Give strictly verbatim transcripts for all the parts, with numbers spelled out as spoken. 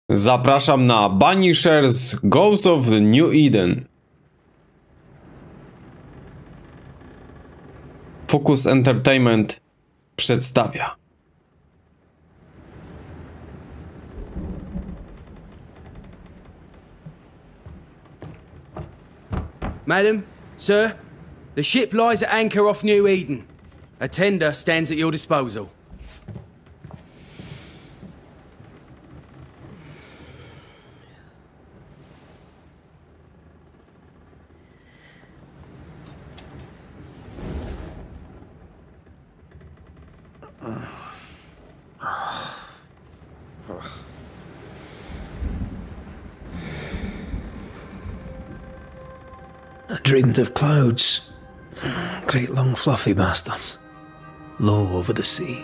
Zapraszam na Banishers Ghost of New Eden. Focus Entertainment przedstawia. Madam, sir, the ship lies at anchor off New Eden. A tender stands at your disposal. I dreamed of clouds, great long fluffy bastards, low over the sea.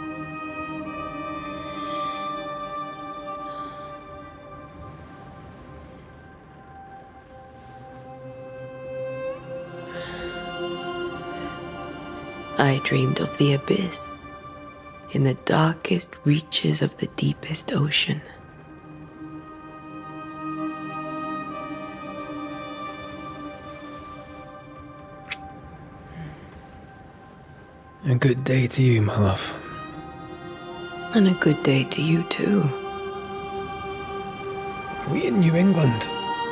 I dreamed of the abyss, in the darkest reaches of the deepest ocean. A good day to you, my love. And a good day to you too. Are we in New England?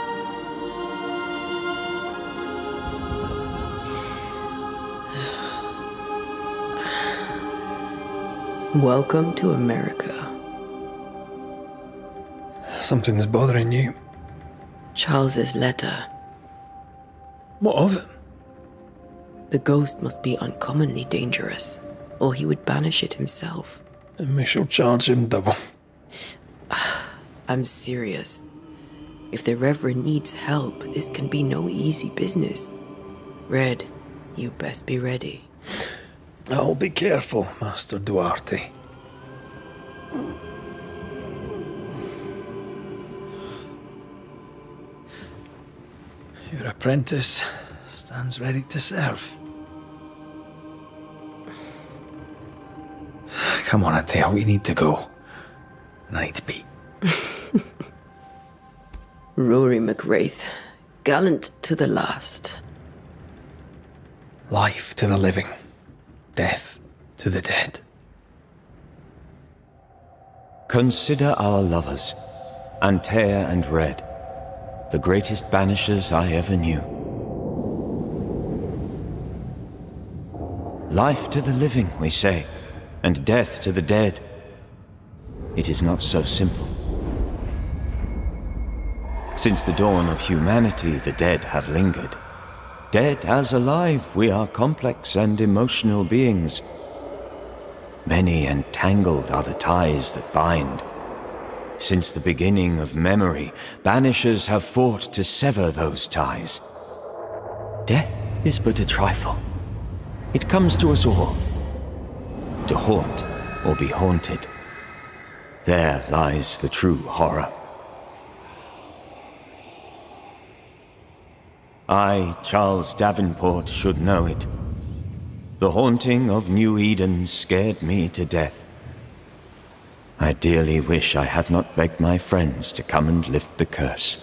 Welcome to America. Something's bothering you. Charles's letter. What of it? The ghost must be uncommonly dangerous, or he would banish it himself. And we shall charge him double. I'm serious. If the Reverend needs help, this can be no easy business. Red, you best be ready. I'll be careful, Master Duarte. Your apprentice stands ready to serve. Come on, Atea, we need to go. And I need to be. Rory McWraith, gallant to the last. Life to the living, death to the dead. Consider our lovers, Antea and Red, the greatest banishers I ever knew. Life to the living, we say, and death to the dead. It is not so simple. Since the dawn of humanity, the dead have lingered. Dead as alive, we are complex and emotional beings. Many and tangled are the ties that bind. Since the beginning of memory, banishers have fought to sever those ties. Death is but a trifle. It comes to us all. To haunt or be haunted. There lies the true horror. I, Charles Davenport, should know it. The haunting of New Eden scared me to death. I dearly wish I had not begged my friends to come and lift the curse.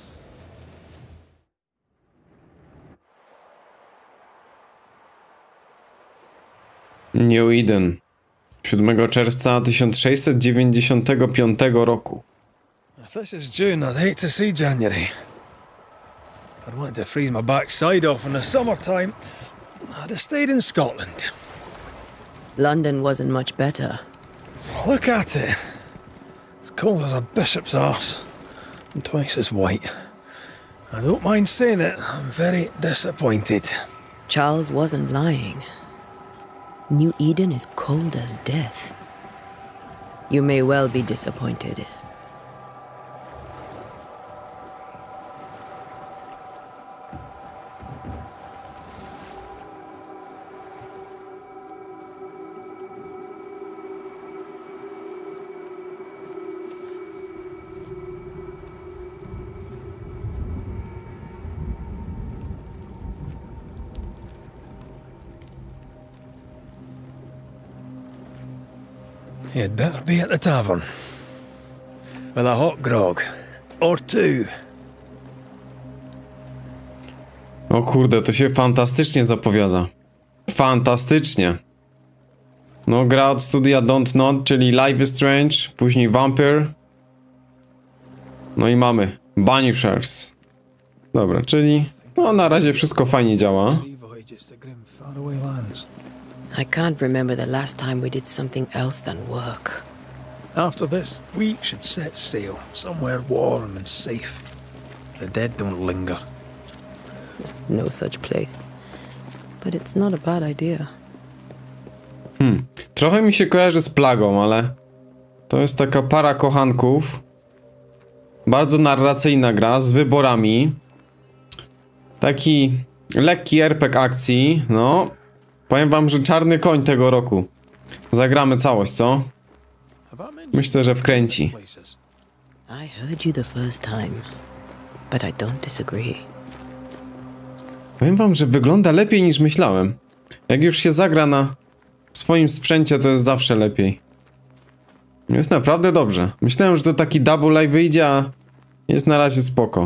New Eden. siódmego czerwca tysiąc sześćset dziewięćdziesiątego piątego roku. If this is June, I'd hate to see January. I'd want to freeze my backside off in the summertime. I'd have stayed in Scotland. London wasn't much better. Look at it. As cold as a bishop's arse. And twice as white. I don't mind saying it, I'm very disappointed. Charles wasn't lying. New Eden is cold as death. You may well be disappointed. You'd better be at the tavern. With a hot grog. Or two. O kurde, to się fantastycznie zapowiada. Fantastycznie. No, gra od studia Don't Nod, czyli Life is Strange, później Vampire. No i mamy Banishers. Dobra, czyli no na razie wszystko fajnie działa. I can't remember the last time we did something else than work. After this, we should set sail somewhere warm and safe. The dead don't linger. No such place. But it's not a bad idea. Hmm. Trochę mi się kojarzy z Plagą, ale to jest taka para kochanków. Bardzo narracyjna gra z wyborami. Taki lekki er pe gie akcji. No, powiem wam, że czarny koń tego roku. Zagramy całość, co? Myślę, że wkręci. I heard you the first time, but I don't disagree. Powiem wam, że wygląda lepiej niż myślałem. Jak już się zagra na swoim sprzęcie, to jest zawsze lepiej. Jest naprawdę dobrze. Myślałem, że to taki double live wyjdzie, a jest na razie spoko.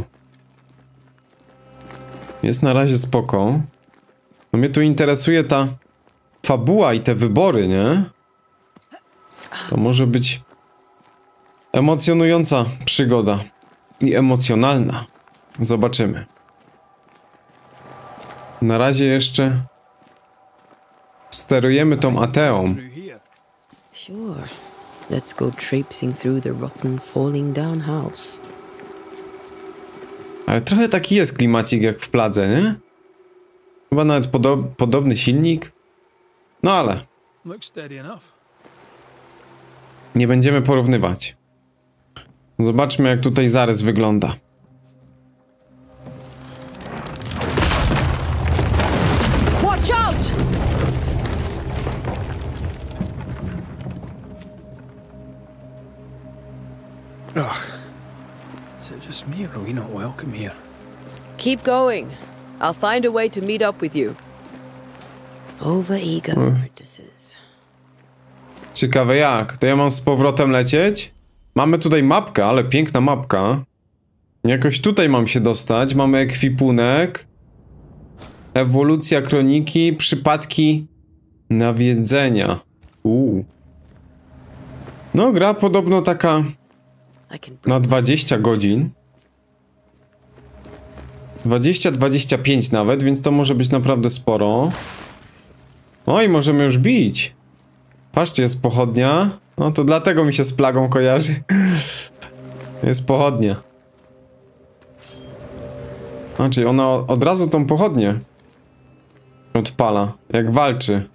Jest na razie spoko. No mnie tu interesuje ta fabuła i te wybory, nie? To może być emocjonująca przygoda. I emocjonalna. Zobaczymy. Na razie jeszcze sterujemy tą Ateą. Sure. Let's go traipsing through the rotten, falling down house. Ale trochę taki jest klimacik jak w Pladze, nie? Chyba nawet podo podobny silnik. No ale nie będziemy porównywać. Zobaczmy, jak tutaj zarys wygląda. Watch out! Ugh. Is it just me, or are we not welcome here? Keep going. I'll find a way to meet up with you. Overeager apprentices. Ciekawe jak. To ja mam z powrotem lecieć? Mamy tutaj mapkę, ale piękna mapka. Jakoś tutaj mam się dostać. Mamy ekwipunek. Ewolucja kroniki. Przypadki nawiedzenia. Uuu. No, gra podobno taka na dwadzieścia godzin. dwadzieścia dwadzieścia pięć nawet, więc to może być naprawdę sporo. O, i możemy już bić. Patrzcie, jest pochodnia. No to dlatego mi się z Plagą kojarzy. Jest pochodnia. A, czyli ona od razu tą pochodnię odpala, jak walczy.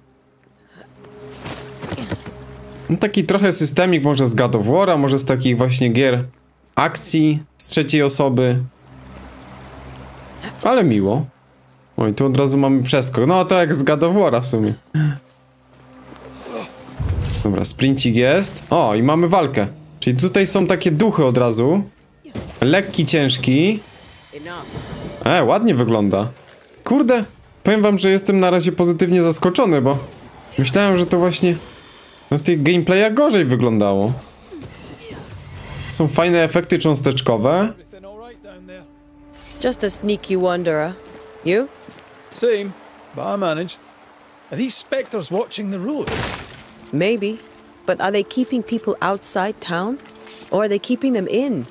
No taki trochę systemik może z God of War'a, może z takich właśnie gier akcji z trzeciej osoby. Ale miło. Oj, tu od razu mamy przeskok. No to jak z God of War'a w sumie. Dobra, sprincik jest. O, i mamy walkę. Czyli tutaj są takie duchy od razu. Lekki, ciężki. E, ładnie wygląda. Kurde, powiem wam, że jestem na razie pozytywnie zaskoczony, bo myślałem, że to właśnie na tych gameplayach gorzej wyglądało. Są fajne efekty cząsteczkowe. Just a sneaky wanderer. You? Same, but I managed. Are these spectres watching the road? Maybe. But are they keeping people outside town? Or are they keeping them in?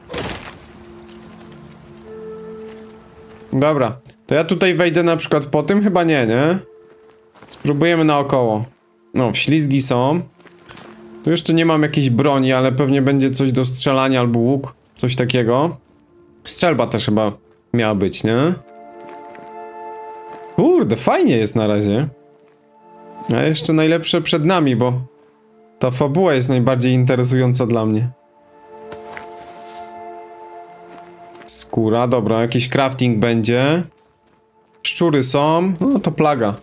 Dobra, to ja tutaj wejdę na przykład po tym? Chyba nie, nie? Spróbujemy naokoło. No, ślizgi są. Tu jeszcze nie mam jakiejś broni, ale pewnie będzie coś do strzelania albo łuk. Coś takiego. Strzelba też chyba miała być, nie? Kurde, fajnie jest na razie. A jeszcze najlepsze przed nami, bo ta fabuła jest najbardziej interesująca dla mnie. Skóra, dobra, jakiś crafting będzie. Szczury są, no to plaga.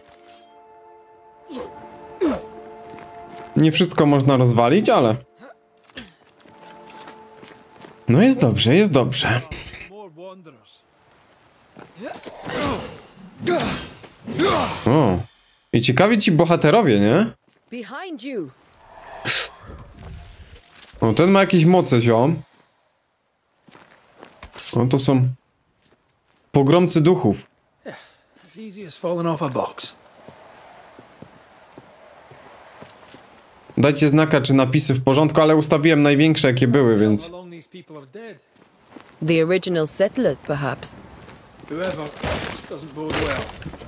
Nie wszystko można rozwalić, ale... No jest dobrze, jest dobrze. O, i ciekawi ci bohaterowie, nie? Behind you. O, ten ma jakieś moce, ziom. O, to są pogromcy duchów. As easy as falling off a box. Dajcie znaka, czy napisy w porządku, ale ustawiłem największe, jakie były, więc... How long these people are dead. The original settlers, perhaps. Whoever, this doesn't bode well.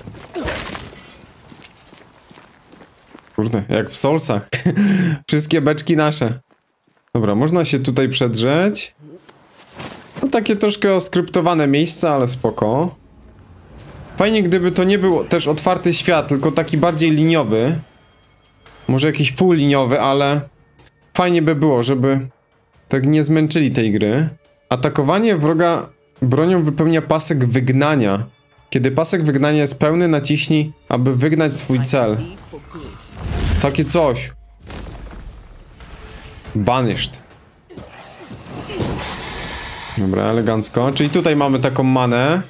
Kurde, jak w Soulsach. Wszystkie beczki nasze. Dobra, można się tutaj przedrzeć. No takie troszkę oskryptowane miejsca, ale spoko. Fajnie, gdyby to nie był też otwarty świat, tylko taki bardziej liniowy. Może jakiś półliniowy, ale fajnie by było, żeby tak nie zmęczyli tej gry. Atakowanie wroga bronią wypełnia pasek wygnania. Kiedy pasek wygnania jest pełny, naciśnij, aby wygnać swój cel. Takie coś. Banished. Dobra, elegancko. Czyli tutaj mamy taką manę.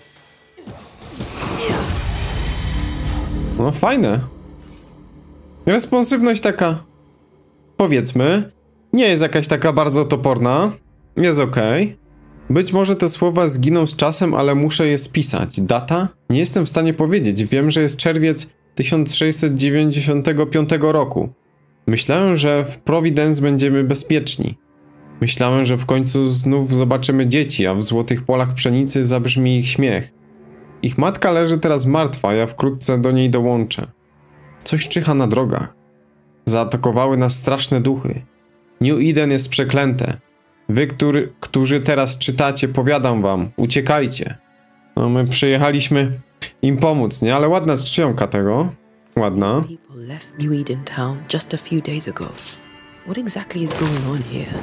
No fajne. Responsywność taka, powiedzmy, nie jest jakaś taka bardzo toporna. Jest okej. Być może te słowa zginą z czasem, ale muszę je spisać. Data? Nie jestem w stanie powiedzieć. Wiem, że jest czerwiec tysiąc sześćset dziewięćdziesiątego piątego roku. Myślałem, że w Providence będziemy bezpieczni. Myślałem, że w końcu znów zobaczymy dzieci, a w złotych polach pszenicy zabrzmi ich śmiech. Ich matka leży teraz martwa, ja wkrótce do niej dołączę. Coś czyha na drogach. Zaatakowały nas straszne duchy. New Eden jest przeklęte. Wy, który, którzy teraz czytacie, powiadam wam, uciekajcie. No my przyjechaliśmy im pomóc, nie? Ale ładna czcionka tego. Ładna. People left New Eden town just a few days ago. What exactly is going on here?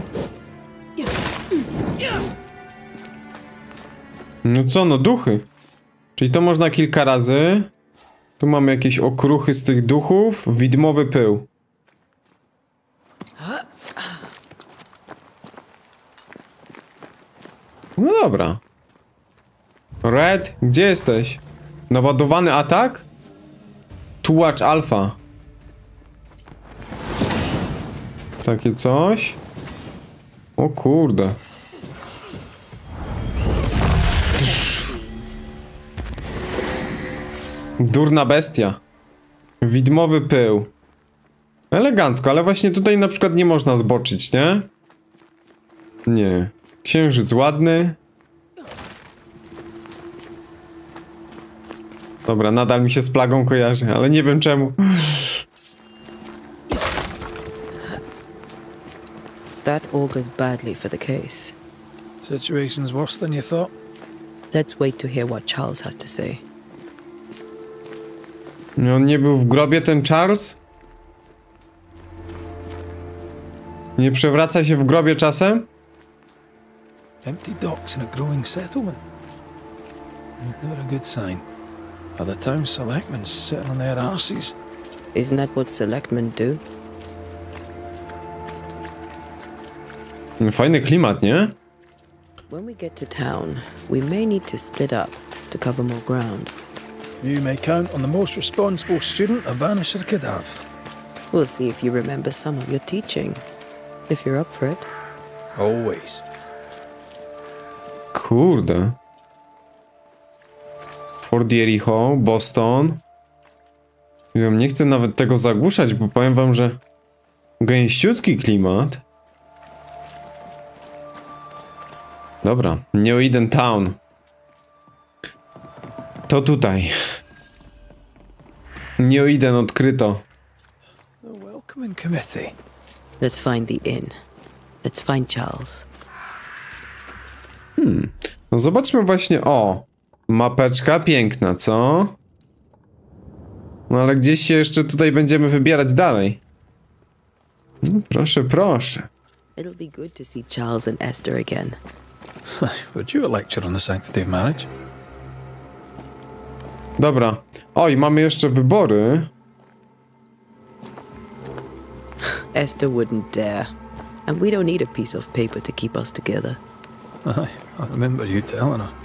No co, no duchy. Czyli to można kilka razy. Tu mamy jakieś okruchy z tych duchów. Widmowy pył. No dobra. Red, gdzie jesteś? Naładowany atak? Tułacz alfa. Takie coś. O kurde. Durna bestia. Widmowy pył. Elegancko, ale właśnie tutaj na przykład nie można zboczyć, nie? Nie. Księżyc ładny. Dobra, nadal mi się z plagą kojarzy, ale nie wiem czemu. That augurs badly for the case. Situation's worse than you thought. Let's wait to hear what Charles has to say. On nie był w grobie, ten Charles? Nie przewraca się w grobie czasem? Empty docks in a growing settlement. Never a good sign. Are the town selectmen sitting on their arses? Isn't that what selectmen do? Fajny klimat, nie? When we get to town, we may need to split up to cover more ground. You may count on the most responsible student a banisher could have. We'll see if you remember some of your teaching. If you're up for it. Always. Kurde. Fort Jericho, Boston. Nie wiem, nie chcę nawet tego zagłuszać, bo powiem wam, że gęściutki klimat. Dobra, New Eden Town. To tutaj. New Eden odkryto. The welcoming committee. Let's find the inn. Let's find Charles. Hmm. No zobaczmy właśnie, o. Mapeczka piękna, co? No ale gdzieś się jeszcze tutaj będziemy wybierać dalej. No, proszę, proszę. It'll be good to see Charles and Esther again. Would you a lecture on the sanctity of marriage? Dobra. Oj, mamy jeszcze wybory. Esther wouldn't dare. And we don't need a piece of paper to keep us together. Aye, I remember you telling her.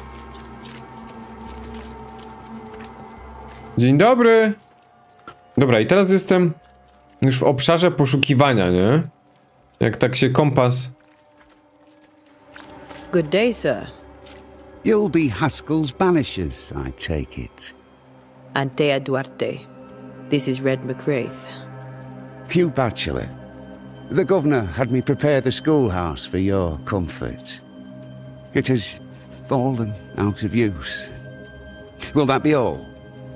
Dzień dobry. Dobra, i teraz jestem już w obszarze poszukiwania, nie? Jak tak się kompas... Good day, sir. You'll be Haskell's banishers, I take it. Antea Duarte. This is Red McWraith. Hugh Batchelor. The governor had me prepare the schoolhouse for your comfort. It has fallen out of use. Will that be all?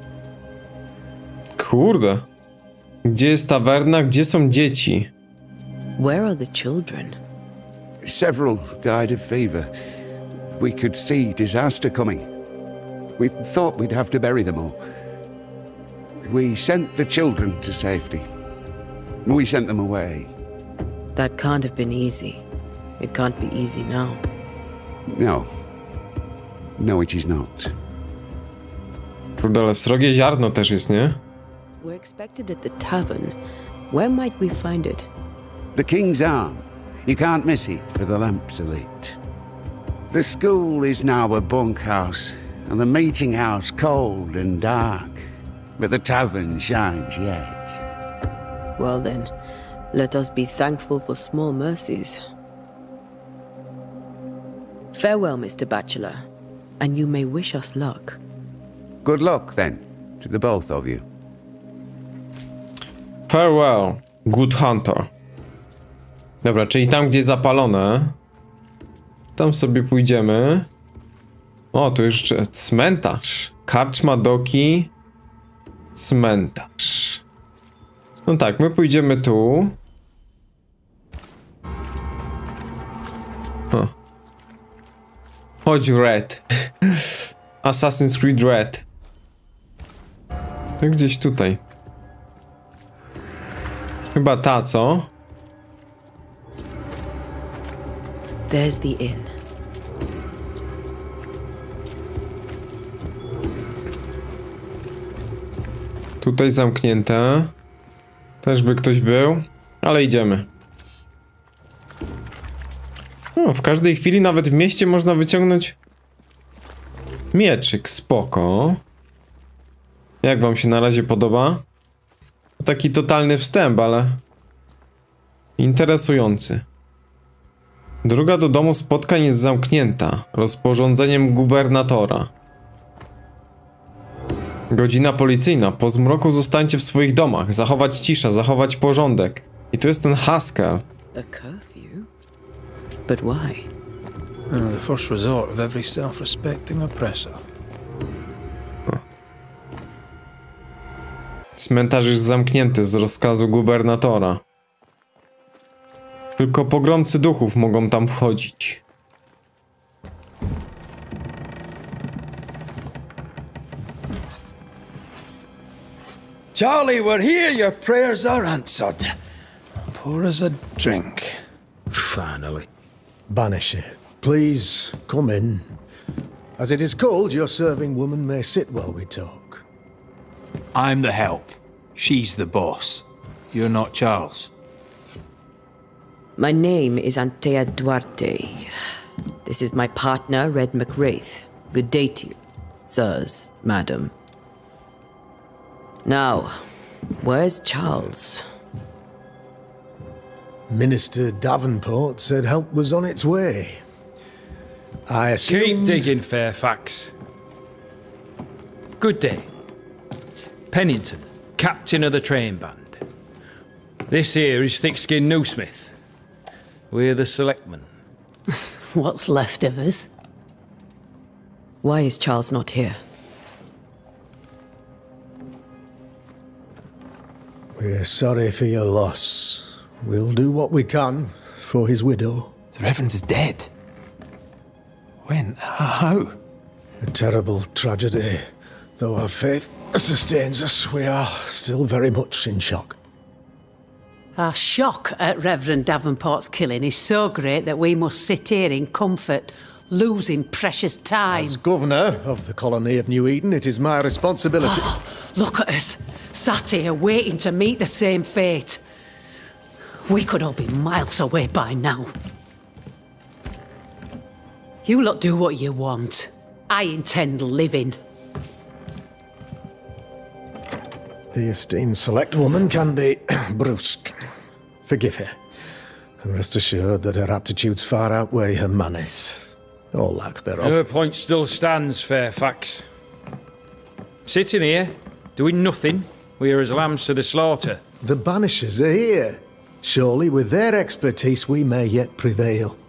Kurde. Gdzie jest tawerna? Gdzie są dzieci? Where are the children? Several died of fever. We could see disaster coming. We thought we'd have to bury them all. We sent the children to safety. We sent them away. That can't have been easy. It can't be easy now. No. No, it is not. Kurde, ale srogie ziarno też jest, nie? We're expected at the tavern. Where might we find it? The King's Arm. You can't miss it, for the lamps are lit. The school is now a bunkhouse, and the meeting house cold and dark. But the tavern shines yet. Well then, let us be thankful for small mercies. Farewell, Mister Batchelor, and you may wish us luck. Good luck, then, to the both of you. Farewell, good hunter. Dobra, czyli tam, gdzie jest zapalone, tam sobie pójdziemy. O, tu jeszcze cmentarz. Karczma, doki, cmentarz. No tak, my pójdziemy tu. Huh. Chodź, Red. Assassin's Creed Red. To gdzieś tutaj. Chyba ta, co? There's the inn. Tutaj zamknięte. Też by ktoś był, ale idziemy. No, w każdej chwili, nawet w mieście, można wyciągnąć mieczyk, spoko. Jak wam się na razie podoba? To taki totalny wstęp, ale interesujący. Droga do domu spotkań jest zamknięta rozporządzeniem gubernatora. Godzina policyjna. Po zmroku zostańcie w swoich domach. Zachować ciszę, zachować porządek. I tu jest ten Haskell. A curfew? But why? Uh, the first resort of every self-respecting oppressor. Cmentarz jest zamknięty z rozkazu gubernatora. Tylko pogromcy duchów mogą tam wchodzić. Charlie, we're here. Your prayers are answered. Pour us a drink. Finally. Banisher, please come in. As it is cold, your serving woman may sit while we talk. I'm the help. She's the boss. You're not Charles. My name is Antea Duarte. This is my partner, Red McWraith. Good day to you, sirs, madam. Now, where's Charles? Minister Davenport said help was on its way. I assumed... Keep digging, Fairfax. Good day. Pennington, captain of the train band. This here is Thick-Skinned Newsmith. We're the selectmen. What's left of us? Why is Charles not here? We're sorry for your loss. We'll do what we can for his widow. The Reverend is dead. When? How? A terrible tragedy. Though our faith sustains us, we are still very much in shock. Our shock at Reverend Davenport's killing is so great that we must sit here in comfort, losing precious time. As governor of the colony of New Eden, it is my responsibility... Look at us, sat here waiting to meet the same fate. We could all be miles away by now. You lot do what you want. I intend living. The esteemed select woman can be brusque. Forgive her. And rest assured that her aptitudes far outweigh her manners. Or lack thereof. Her point still stands, Fairfax. Sitting here, doing nothing, we're as lambs to the slaughter. The Banishers are here. Surely with their expertise we may yet prevail.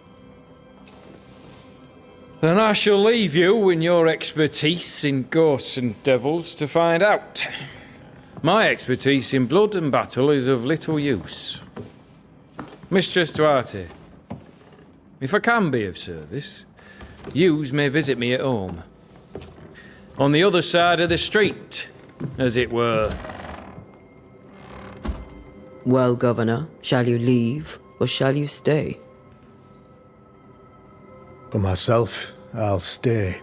Then I shall leave you and your expertise in ghosts and devils to find out. My expertise in blood and battle is of little use. Mistress Duarte, if I can be of service, yous may visit me at home. On the other side of the street, as it were. Well, Governor, shall you leave or shall you stay? For myself, I'll stay.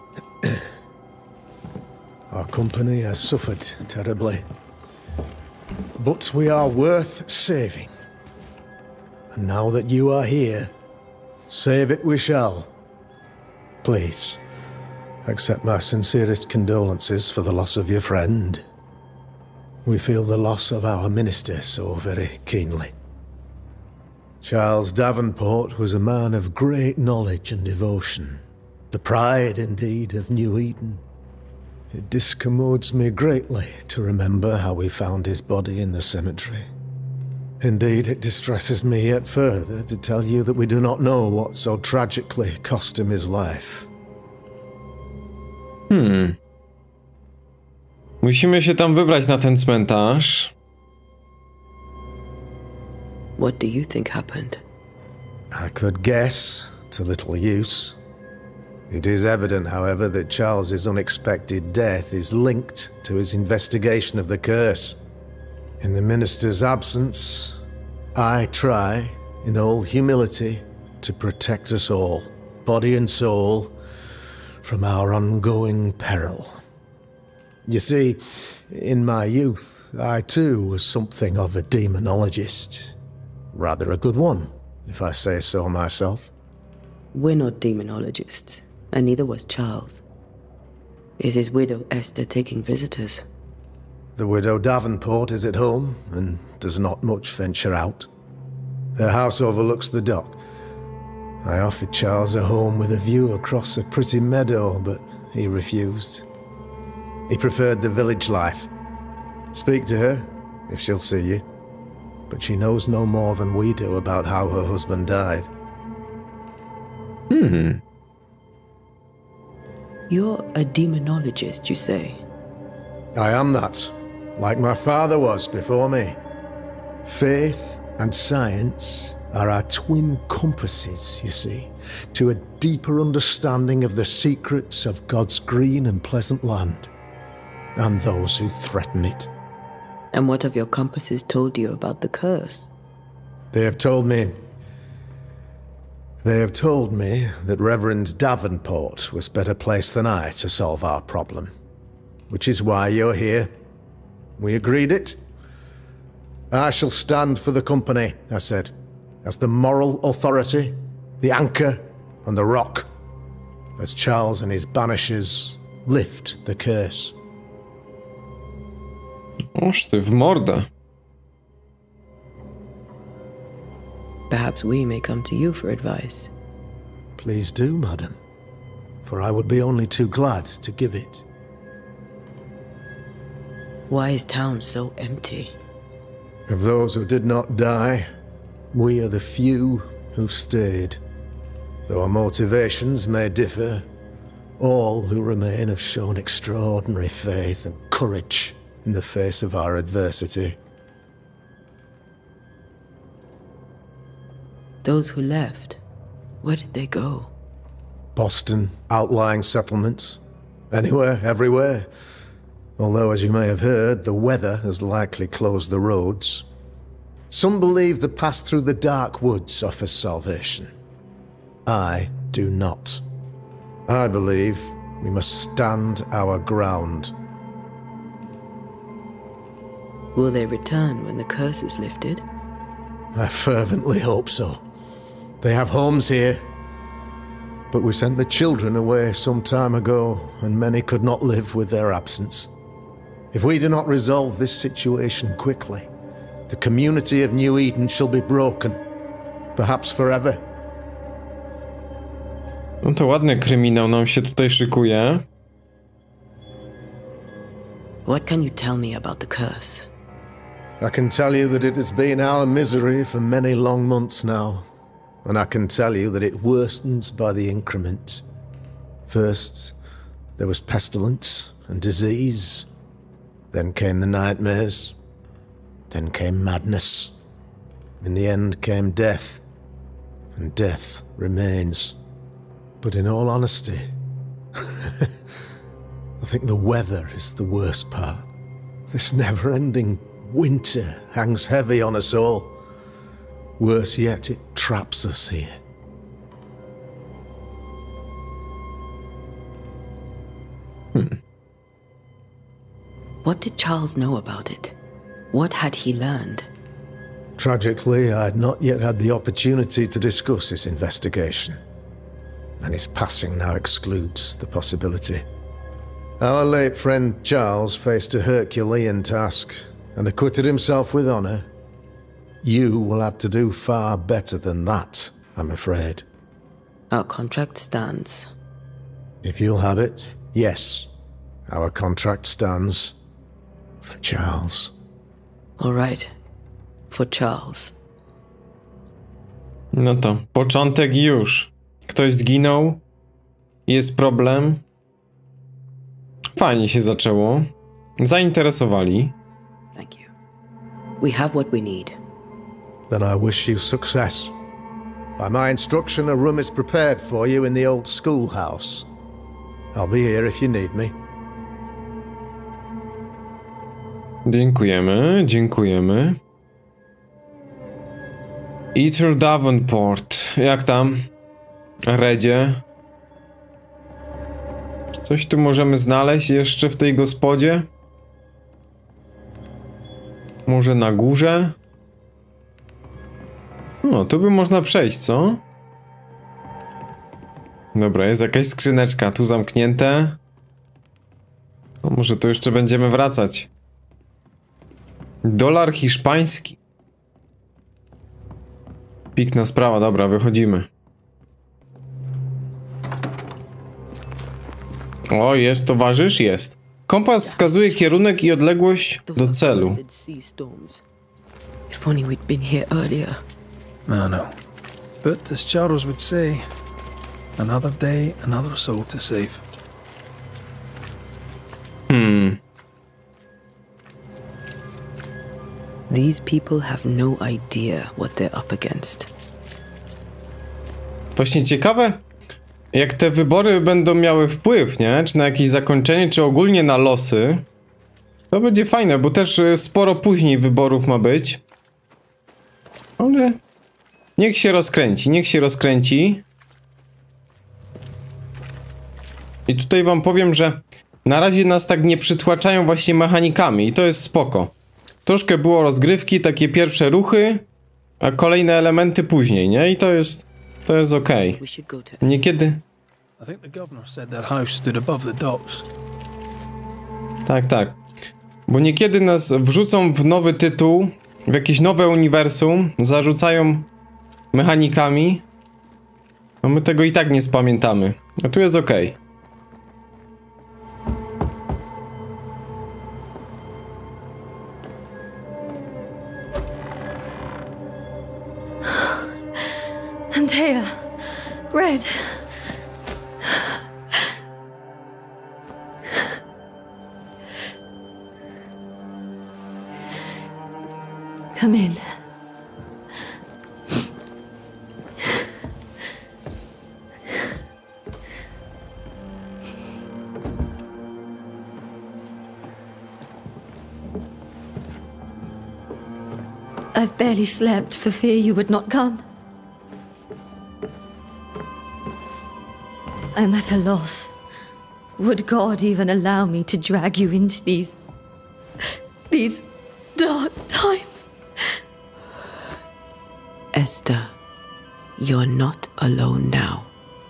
Our company has suffered terribly. But we are worth saving. And now that you are here, save it we shall. Please, accept my sincerest condolences for the loss of your friend. We feel the loss of our minister so very keenly. Charles Davenport was a man of great knowledge and devotion. The pride, indeed, of New Eden. It discommodes me greatly to remember how we found his body in the cemetery. Indeed, it distresses me yet further to tell you that we do not know what so tragically cost him his life. Hmm. Musimy się tam wybrać na ten cmentarz. What do you think happened? I could guess, to little use. It is evident, however, that Charles's unexpected death is linked to his investigation of the curse. In the minister's absence, I try, in all humility, to protect us all, body and soul, from our ongoing peril. You see, in my youth, I too was something of a demonologist. Rather a good one, if I say so myself. We're not demonologists, and neither was Charles. Is his widow Esther taking visitors? The widow Davenport is at home, and does not much venture out. Her house overlooks the dock. I offered Charles a home with a view across a pretty meadow, but he refused. He preferred the village life. Speak to her, if she'll see you. But she knows no more than we do about how her husband died. Hmm. You're a demonologist, you say? I am that, like my father was before me. Faith and science are our twin compasses, you see, to a deeper understanding of the secrets of God's green and pleasant land, and those who threaten it. And what have your compasses told you about the curse? They have told me... They have told me that Reverend Davenport was better placed than I to solve our problem. Which is why you're here. We agreed it. I shall stand for the company, I said, as the moral authority, the anchor, and the rock, as Charles and his banishers lift the curse. Oż ty w mordę. Perhaps we may come to you for advice. Please do, madam, for I would be only too glad to give it. Why is town so empty? Of those who did not die, we are the few who stayed. Though our motivations may differ, all who remain have shown extraordinary faith and courage in the face of our adversity. Those who left, where did they go? Boston, outlying settlements. Anywhere, everywhere. Although, as you may have heard, the weather has likely closed the roads. Some believe the path through the dark woods offers salvation. I do not. I believe we must stand our ground. Will they return when the curse is lifted? I fervently hope so. They have homes here. But we sent the children away some time ago, and many could not live with their absence. If we do not resolve this situation quickly, the community of New Eden shall be broken, Perhaps forever. No to ładny kryminał nam się tutaj szykuje. What can you tell me about the curse? I can tell you that it has been our misery for many long months now. And I can tell you that it worstens by the increment. First, there was pestilence and disease. Then came the nightmares. Then came madness. In the end came death. And death remains. But in all honesty, I think the weather is the worst part. This never-ending winter hangs heavy on us all. Worse yet, it traps us here. Hmm. What did Charles know about it? What had he learned? Tragically, I had not yet had the opportunity to discuss his investigation, and his passing now excludes the possibility. Our late friend Charles faced a Herculean task and acquitted himself with honor. You will have to do far better than that, I'm afraid. Our contract stands. If you'll have it, yes. Our contract stands for Charles. All right. For Charles. No to początek już. Ktoś zginął. Jest problem. Fajnie się zaczęło. Zainteresowali. Thank you. We have what we need. Then I wish you success. By my instruction, a room is prepared for you in the old schoolhouse. I'll be here if you need me. Dziękujemy, dziękujemy. Eater Davenport. Jak tam? Redzie? Coś tu możemy znaleźć jeszcze w tej gospodzie? Może na górze? No, tu by można przejść, co? Dobra, jest jakaś skrzyneczka, tu zamknięte. No, może tu jeszcze będziemy wracać. Dolar hiszpański. Pikna sprawa, dobra, wychodzimy. O, jest towarzysz? Jest. Kompas wskazuje kierunek i odległość do celu. If only we'd been here earlier. No, no. But as Charles would say, another day, another soul to save. Hmm. These people have no idea what they're up against. Właśnie ciekawe, jak te wybory będą miały wpływ, nie? Czy na jakieś zakończenie, czy ogólnie na losy. To będzie fajne, bo też sporo później wyborów ma być. Ale niech się rozkręci, niech się rozkręci. I tutaj wam powiem, że na razie nas tak nie przytłaczają właśnie mechanikami i to jest spoko. Troszkę było rozgrywki, takie pierwsze ruchy, a kolejne elementy później, nie? I to jest, to jest okej. Niekiedy... Tak, tak. Bo niekiedy nas wrzucą w nowy tytuł, w jakieś nowe uniwersum, zarzucają mechanikami, a my tego i tak nie spamiętamy. A tu jest okej. Antea, Red. Come in. I've barely slept for fear you would not come. I'm at a loss. Would God even allow me to drag you into these... these dark times? Esther, you're not alone now.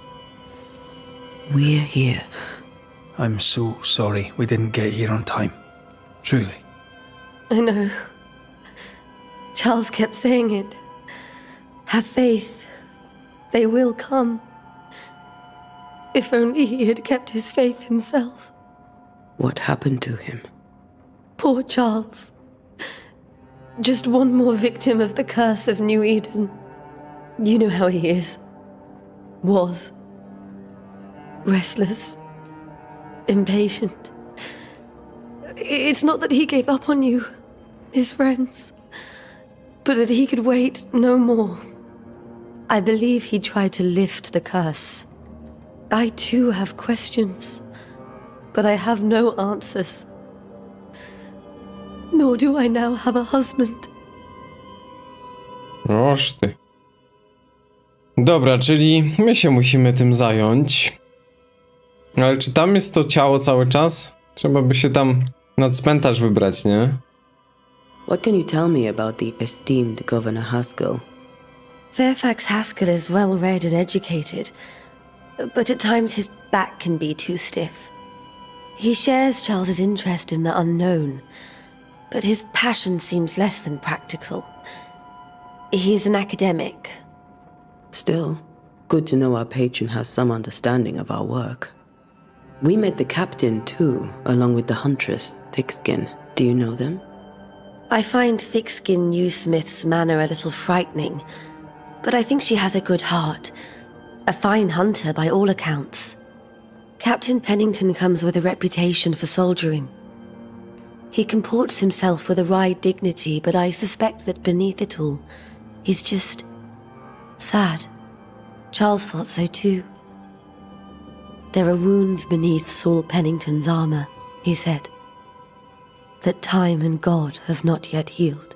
We're here. I'm so sorry we didn't get here on time. Truly. I know. Charles kept saying it. Have faith. They will come. If only he had kept his faith himself. What happened to him? Poor Charles. Just one more victim of the curse of New Eden. You know how he is. Was. Restless. Impatient. It's not that he gave up on you, his friends, but that he could wait no more. I believe he tried to lift the curse. I too have questions, but I have no answers. Nor do I now have a husband. Oż ty. Dobra, czyli my się musimy tym zająć. Ale czy tam jest to ciało cały czas? Trzeba by się tam na cmentarz wybrać, nie? What can you tell me about the esteemed Governor Haskell? Fairfax Haskell is well read and educated, but at times his back can be too stiff. He shares Charles's interest in the unknown, but his passion seems less than practical. He is an academic. Still, good to know our patron has some understanding of our work. We met the captain too, along with the huntress, Thickskin. Do you know them? I find Thickskin Newsmith's manner a little frightening, but I think she has a good heart. A fine hunter by all accounts. Captain Pennington comes with a reputation for soldiering. He comports himself with a wry dignity, but I suspect that beneath it all, he's just sad. Charles thought so too. There are wounds beneath Saul Pennington's armor, he said, that time and God have not yet healed.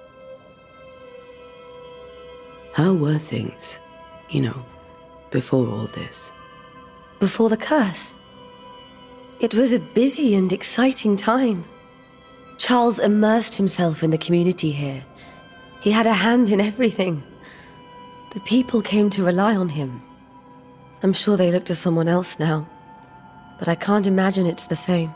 How were things, you know, before all this? Before the curse? It was a busy and exciting time. Charles immersed himself in the community here. He had a hand in everything. The people came to rely on him. I'm sure they look to someone else now, but I can't imagine it's the same.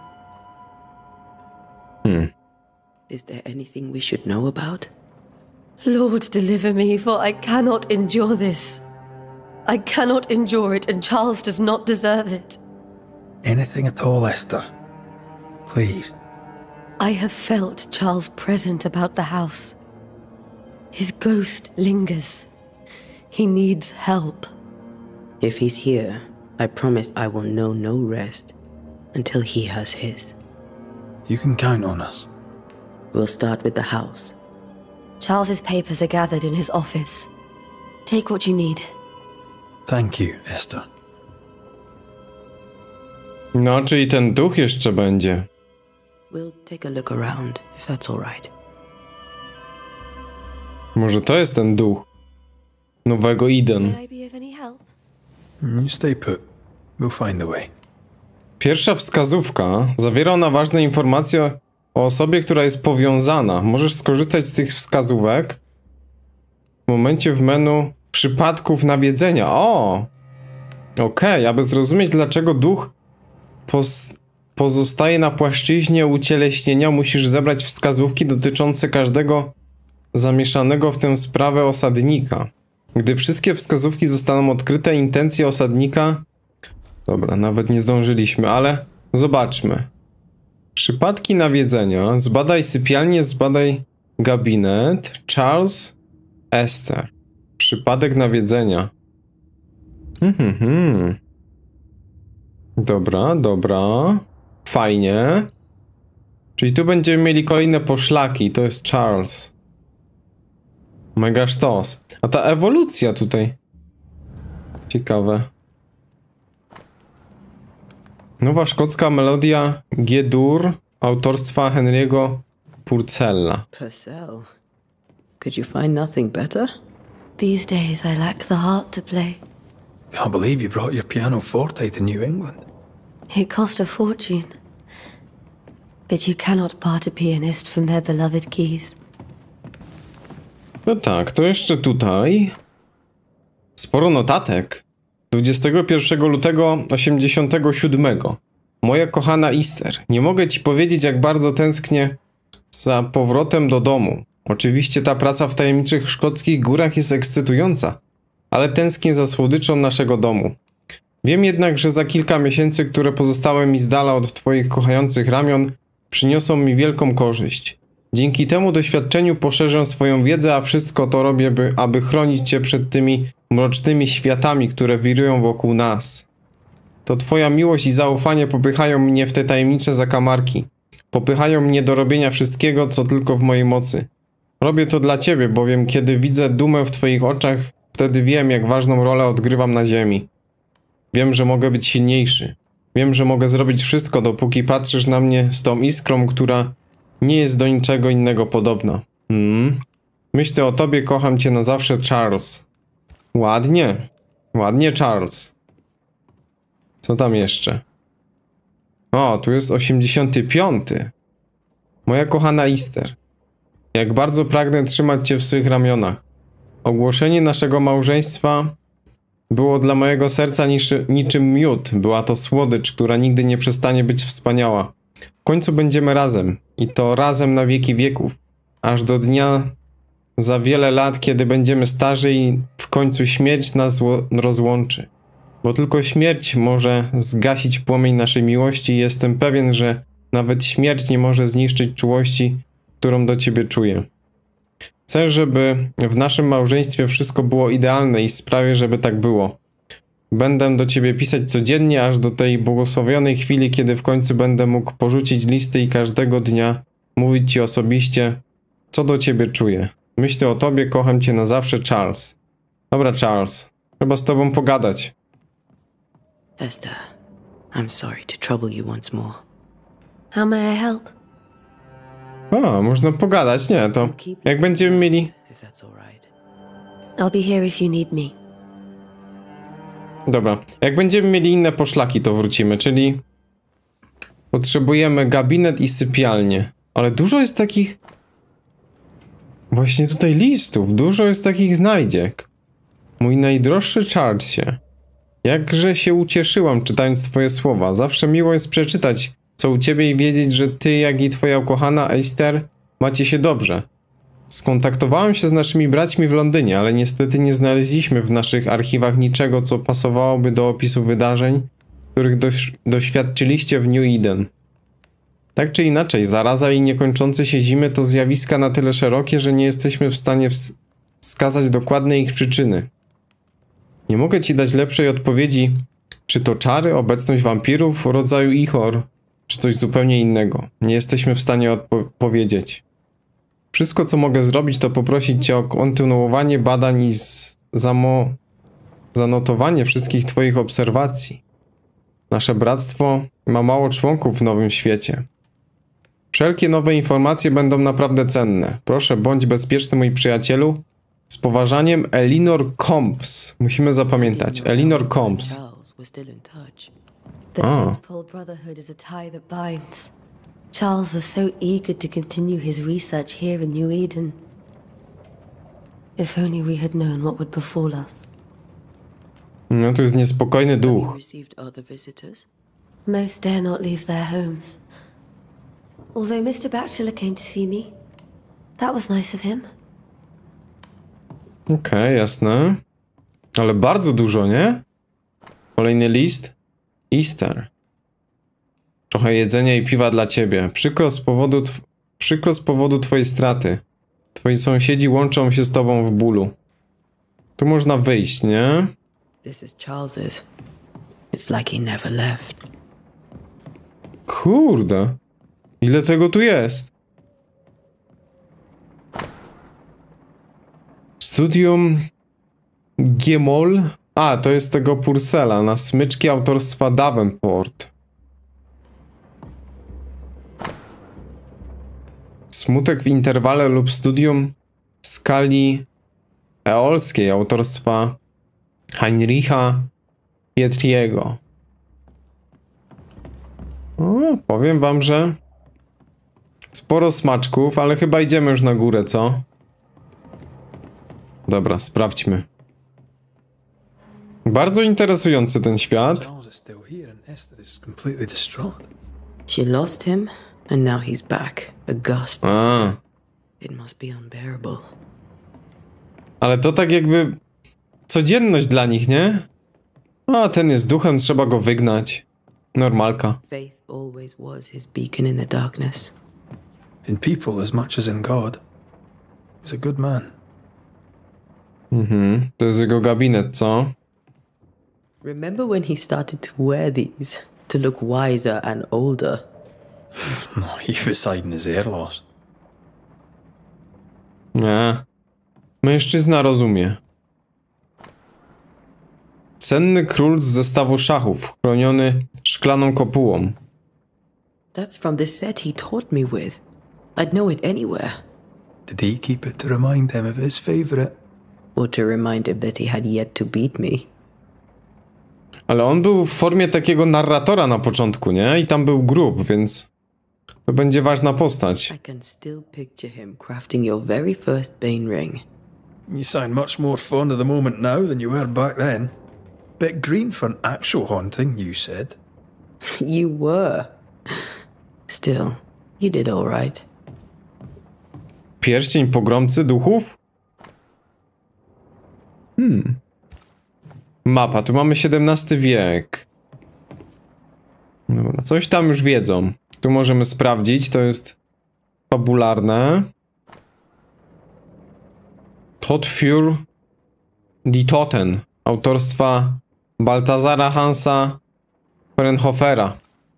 Hmm. Is there anything we should know about? Lord, deliver me, for I cannot endure this. I cannot endure it, and Charles does not deserve it. Anything at all, Esther. Please. I have felt Charles present about the house. His ghost lingers. He needs help. If he's here, I promise I will know no rest until he has his. You can count on us. We'll start with the house. Charles's papers are gathered in his office. Take what you need. Thank you, Esther. No, czyli ten duch jeszcze będzie. We'll take a look around, if that's all right. Może to jest ten duch nowego Eden. May I be of any help? You stay put. We'll find the way. Pierwsza wskazówka zawiera ona ważne informacje o osobie, która jest powiązana. Możesz skorzystać z tych wskazówek w momencie w menu przypadków nawiedzenia. O! Okej, okay, aby zrozumieć, dlaczego duch pos pozostaje na płaszczyźnie ucieleśnienia, musisz zebrać wskazówki dotyczące każdego zamieszanego w tę sprawę osadnika. Gdy wszystkie wskazówki zostaną odkryte, intencje osadnika... Dobra, nawet nie zdążyliśmy, ale zobaczmy. Przypadki nawiedzenia. Zbadaj sypialnię, zbadaj gabinet. Charles, Esther. Przypadek nawiedzenia. Hmm, hmm, hmm. Dobra, dobra. Fajnie. Czyli tu będziemy mieli kolejne poszlaki. To jest Charles. Mega sztos. A ta ewolucja tutaj. Ciekawe. Nowa szkocka melodia G-dur autorstwa Henry'ego Purcella. Purcell. Could you find nothing better? These days I lack the heart to play. Can't believe you brought your pianoforte to New England. It cost a fortune. But you cannot part a pianist from their beloved keys. No tak, to jeszcze tutaj sporo notatek. dwudziestego pierwszego lutego osiemdziesiątego siódmego. Moja kochana Esther, nie mogę ci powiedzieć, jak bardzo tęsknię za powrotem do domu. Oczywiście ta praca w tajemniczych szkockich górach jest ekscytująca, ale tęsknię za słodyczą naszego domu. Wiem jednak, że za kilka miesięcy, które pozostały mi z dala od twoich kochających ramion, przyniosą mi wielką korzyść. Dzięki temu doświadczeniu poszerzę swoją wiedzę, a wszystko to robię, by, aby chronić cię przed tymi mrocznymi światami, które wirują wokół nas. To twoja miłość i zaufanie popychają mnie w te tajemnicze zakamarki. Popychają mnie do robienia wszystkiego, co tylko w mojej mocy. Robię to dla ciebie, bowiem kiedy widzę dumę w twoich oczach, wtedy wiem, jak ważną rolę odgrywam na ziemi. Wiem, że mogę być silniejszy. Wiem, że mogę zrobić wszystko, dopóki patrzysz na mnie z tą iskrą, która nie jest do niczego innego podobna. Hmm. Myślę o tobie, kocham cię na zawsze, Charles. Ładnie. Ładnie, Charles. Co tam jeszcze? O, tu jest osiemdziesiąty piąty. Moja kochana Easter. Jak bardzo pragnę trzymać cię w swych ramionach. Ogłoszenie naszego małżeństwa było dla mojego serca niczy, niczym miód. Była to słodycz, która nigdy nie przestanie być wspaniała. W końcu będziemy razem. I to razem na wieki wieków. Aż do dnia za wiele lat, kiedy będziemy starzy i w końcu śmierć nas rozłączy. Bo tylko śmierć może zgasić płomień naszej miłości i jestem pewien, że nawet śmierć nie może zniszczyć czułości, którą do ciebie czuję. Chcę, żeby w naszym małżeństwie wszystko było idealne i sprawię, żeby tak było. Będę do ciebie pisać codziennie, aż do tej błogosławionej chwili, kiedy w końcu będę mógł porzucić listy i każdego dnia mówić ci osobiście, co do ciebie czuję. Myślę o tobie, kocham cię na zawsze, Charles. Dobra, Charles, trzeba z tobą pogadać. Esther, I'm sorry to trouble you once more. How may I help? A, można pogadać, nie, to jak będziemy mieli... If that's all right. I'll be here if you need me. Dobra, jak będziemy mieli inne poszlaki, to wrócimy, czyli... Potrzebujemy gabinet i sypialnię. Ale dużo jest takich... Właśnie tutaj listów, dużo jest takich znajdziek. Mój najdroższy Charlesie. Jakże się ucieszyłam, czytając twoje słowa. Zawsze miło jest przeczytać, co u ciebie i wiedzieć, że ty, jak i twoja ukochana Easter, macie się dobrze. Skontaktowałem się z naszymi braćmi w Londynie, ale niestety nie znaleźliśmy w naszych archiwach niczego, co pasowałoby do opisu wydarzeń, których doś doświadczyliście w New Eden. Tak czy inaczej, zaraza i niekończące się zimy to zjawiska na tyle szerokie, że nie jesteśmy w stanie wskazać dokładnej ich przyczyny. Nie mogę ci dać lepszej odpowiedzi, czy to czary, obecność wampirów rodzaju Ichor, czy coś zupełnie innego. Nie jesteśmy w stanie odpowiedzieć. Wszystko, co mogę zrobić, to poprosić cię o kontynuowanie badań i zamo zanotowanie wszystkich twoich obserwacji. Nasze bractwo ma mało członków w Nowym Świecie. Wszelkie nowe informacje będą naprawdę cenne. Proszę, bądź bezpieczny, mój przyjacielu. Z poważaniem, Elinor Combs. Musimy zapamiętać. Elinor Combs. The Saint-Paul Brotherhood is a tie that binds. Charles was so eager to continue his research here in New Eden. If only we had known what would befall us. No, to jest niespokojny duch. Most dare not leave their homes. Although mister Bachelor came to see me, that was nice of him. Okej, okay, jasne. Ale bardzo dużo, nie? Kolejny list. Easter. Trochę jedzenia i piwa dla ciebie. Przykro z powodu, tw Przykro z powodu twojej straty. Twoi sąsiedzi łączą się z tobą w bólu. Tu można wyjść, nie? This is Charles's. It's like he never left. Kurde. Ile tego tu jest? Studium Giemol. A, to jest tego Purcella na smyczki autorstwa Davenport. Smutek w interwale lub studium skali eolskiej autorstwa Heinricha Pietriego. O, powiem wam, że sporo smaczków, ale chyba idziemy już na górę, co? Dobra, sprawdźmy. Bardzo interesujący ten świat. She lost him, and now he's back, aghast. A, It must be unbearable. Ale to tak jakby codzienność dla nich, nie? A, ten jest duchem, trzeba go wygnać. Normalka. Faith always was his beacon in the darkness. In people as much as in God. He's a good man. Mhm, to jest jego gabinet, co? Remember when he started to wear these to look wiser and older? No, he was hiding his hair loss. Nie. Mężczyzna rozumie. Cenny król z zestawu szachów, chroniony szklaną kopułą. That's from the set he taught me with. I'd know it anywhere. Did he keep it to remind him of his favourite? Or to remind him that he had yet to beat me. Ale on był w formie takiego narratora na początku, nie? I tam był grób, więc to będzie ważna postać. I can still picture him crafting your very first Bane ring. You sound much more fond of the moment now than you were back then. Bit green for an actual haunting, you said. You were. Still, you did all right. Pierścień pogromcy duchów? Hmm. Mapa, tu mamy siedemnasty wiek. Dobra, coś tam już wiedzą. Tu możemy sprawdzić, to jest fabularne. Todfjord die Toten, autorstwa Baltazara Hansa Frenhofera.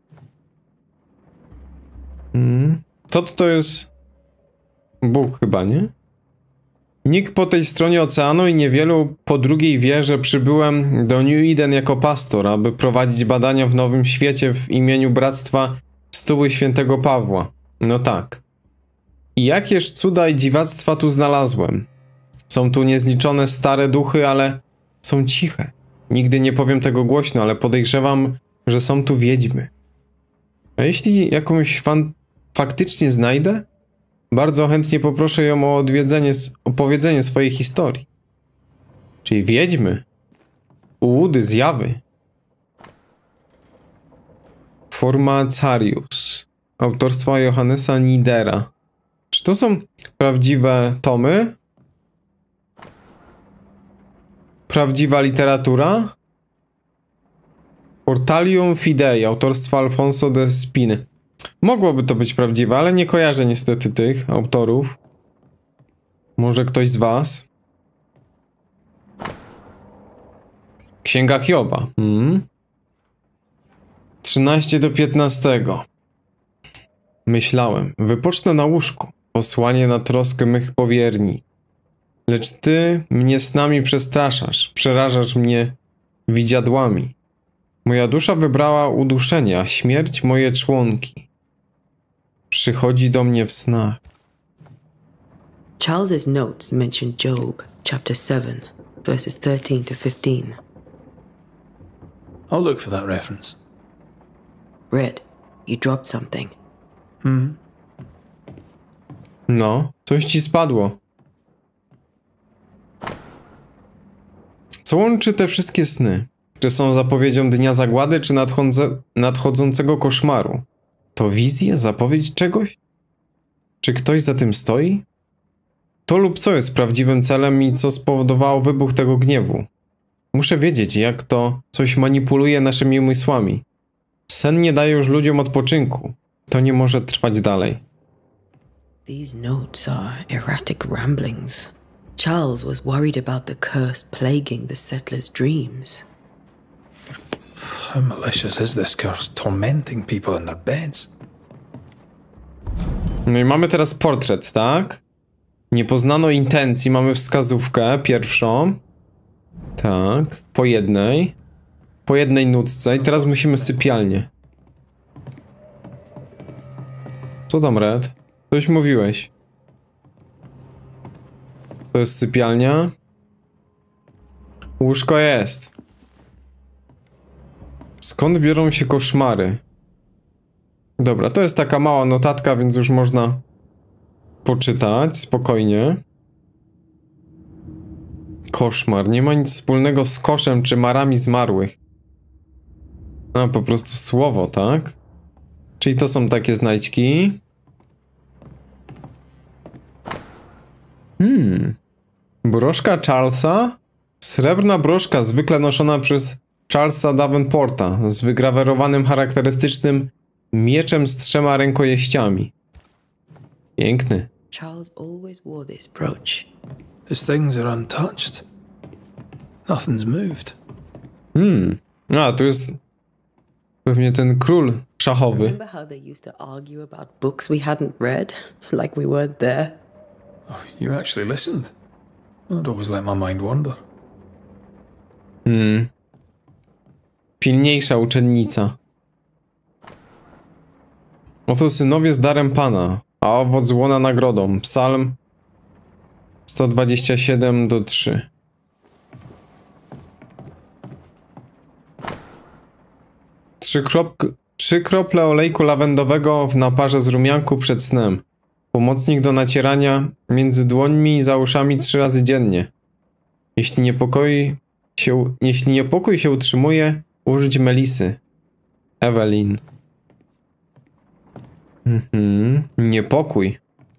Hmm. To to jest Bóg chyba, nie? Nikt po tej stronie oceanu i niewielu po drugiej wie, że przybyłem do New Eden jako pastor, aby prowadzić badania w Nowym Świecie w imieniu Bractwa Stuły Świętego Pawła. No tak. I jakież cuda i dziwactwa tu znalazłem. Są tu niezliczone stare duchy, ale są ciche. Nigdy nie powiem tego głośno, ale podejrzewam, że są tu wiedźmy. A jeśli jakąś fan faktycznie znajdę, bardzo chętnie poproszę ją o odwiedzenie, opowiedzenie swojej historii. Czyli wiedźmy, ułudy, zjawy. Formacarius, autorstwa Johannesa Nidera. Czy to są prawdziwe tomy? Prawdziwa literatura? Portalium Fidei, autorstwa Alfonso de Spiny. Mogłoby to być prawdziwe, ale nie kojarzę niestety tych autorów. Może ktoś z was? Księga Hioba. Hmm. trzynaście do piętnastego. Myślałem, wypocznę na łóżku. Posłanie na troskę mych powierni. Lecz ty mnie snami przestraszasz, przerażasz mnie widziadłami. Moja dusza wybrała uduszenie, a śmierć moje członki. Przychodzi do mnie w snach. Charles's notes mention Job, chapter seven, verses thirteen to fifteen. I'll look for that reference. Red, you dropped something. Hmm. No, coś ci spadło. Co łączy te wszystkie sny? Czy są zapowiedzią dnia zagłady, czy nadchodze, nadchodzącego koszmaru? To wizja, zapowiedź czegoś? Czy ktoś za tym stoi? To lub co jest prawdziwym celem i co spowodowało wybuch tego gniewu? Muszę wiedzieć, jak to coś manipuluje naszymi umysłami. Sen nie daje już ludziom odpoczynku. To nie może trwać dalej. These notes are erratic ramblings. Charles was worried about the curse plaguing the settlers' dreams. How malicious is this curse, tormenting people in their beds? No i mamy teraz portret, tak? Nie poznano intencji, mamy wskazówkę pierwszą. Tak, po jednej. Po jednej nutce i teraz musimy sypialnię. Co tam, Red? Coś mówiłeś. To jest sypialnia. Łóżko jest. Skąd biorą się koszmary? Dobra, to jest taka mała notatka, więc już można poczytać spokojnie. Koszmar. Nie ma nic wspólnego z koszem czy marami zmarłych. A, po prostu słowo, tak? Czyli to są takie znajdźki. Hmm. Broszka Charlesa? Srebrna broszka zwykle noszona przez Charlesa Davenporta z wygrawerowanym charakterystycznym mieczem z trzema rękojeściami. Piękny. Charles always wore this brooch. His things are untouched. Nothing's moved. Hmm. A, tu jest pewnie ten król szachowy. Remember how they used to argue about books we hadn't read? Like we weren't there? Oh, you actually listened? I'd always let my mind wander. Hmm. Pilniejsza uczennica. Oto synowie z darem Pana, a owoc łona nagrodą. Psalm sto dwadzieścia siedem do trzy. Trzy, kropk trzy krople olejku lawendowego w naparze z rumianku przed snem. Pomocnik do nacierania między dłońmi i za uszami trzy razy dziennie. Jeśli niepokoi się, jeśli niepokój się utrzymuje, użyć melisy. Evelyn. Mhm. Niepokój.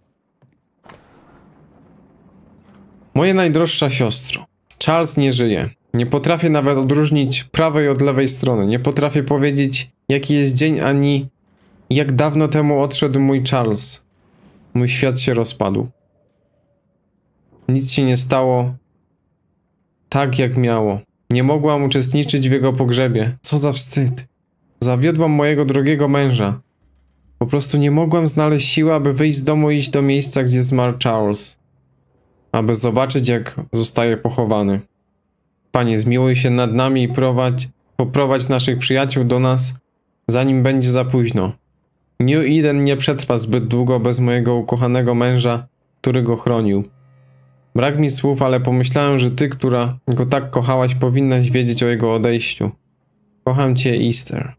Moja najdroższa siostro. Charles nie żyje. Nie potrafię nawet odróżnić prawej od lewej strony. Nie potrafię powiedzieć, jaki jest dzień, ani jak dawno temu odszedł mój Charles. Mój świat się rozpadł. Nic się nie stało tak, jak miało. Nie mogłam uczestniczyć w jego pogrzebie. Co za wstyd. Zawiodłam mojego drogiego męża. Po prostu nie mogłam znaleźć siły, aby wyjść z domu i iść do miejsca, gdzie zmarł Charles. Aby zobaczyć, jak zostaje pochowany. Panie, zmiłuj się nad nami i prowadź, poprowadź naszych przyjaciół do nas, zanim będzie za późno. New Eden nie przetrwa zbyt długo bez mojego ukochanego męża, który go chronił. Brak mi słów, ale pomyślałem, że ty, która go tak kochałaś, powinnaś wiedzieć o jego odejściu. Kocham cię, Easter.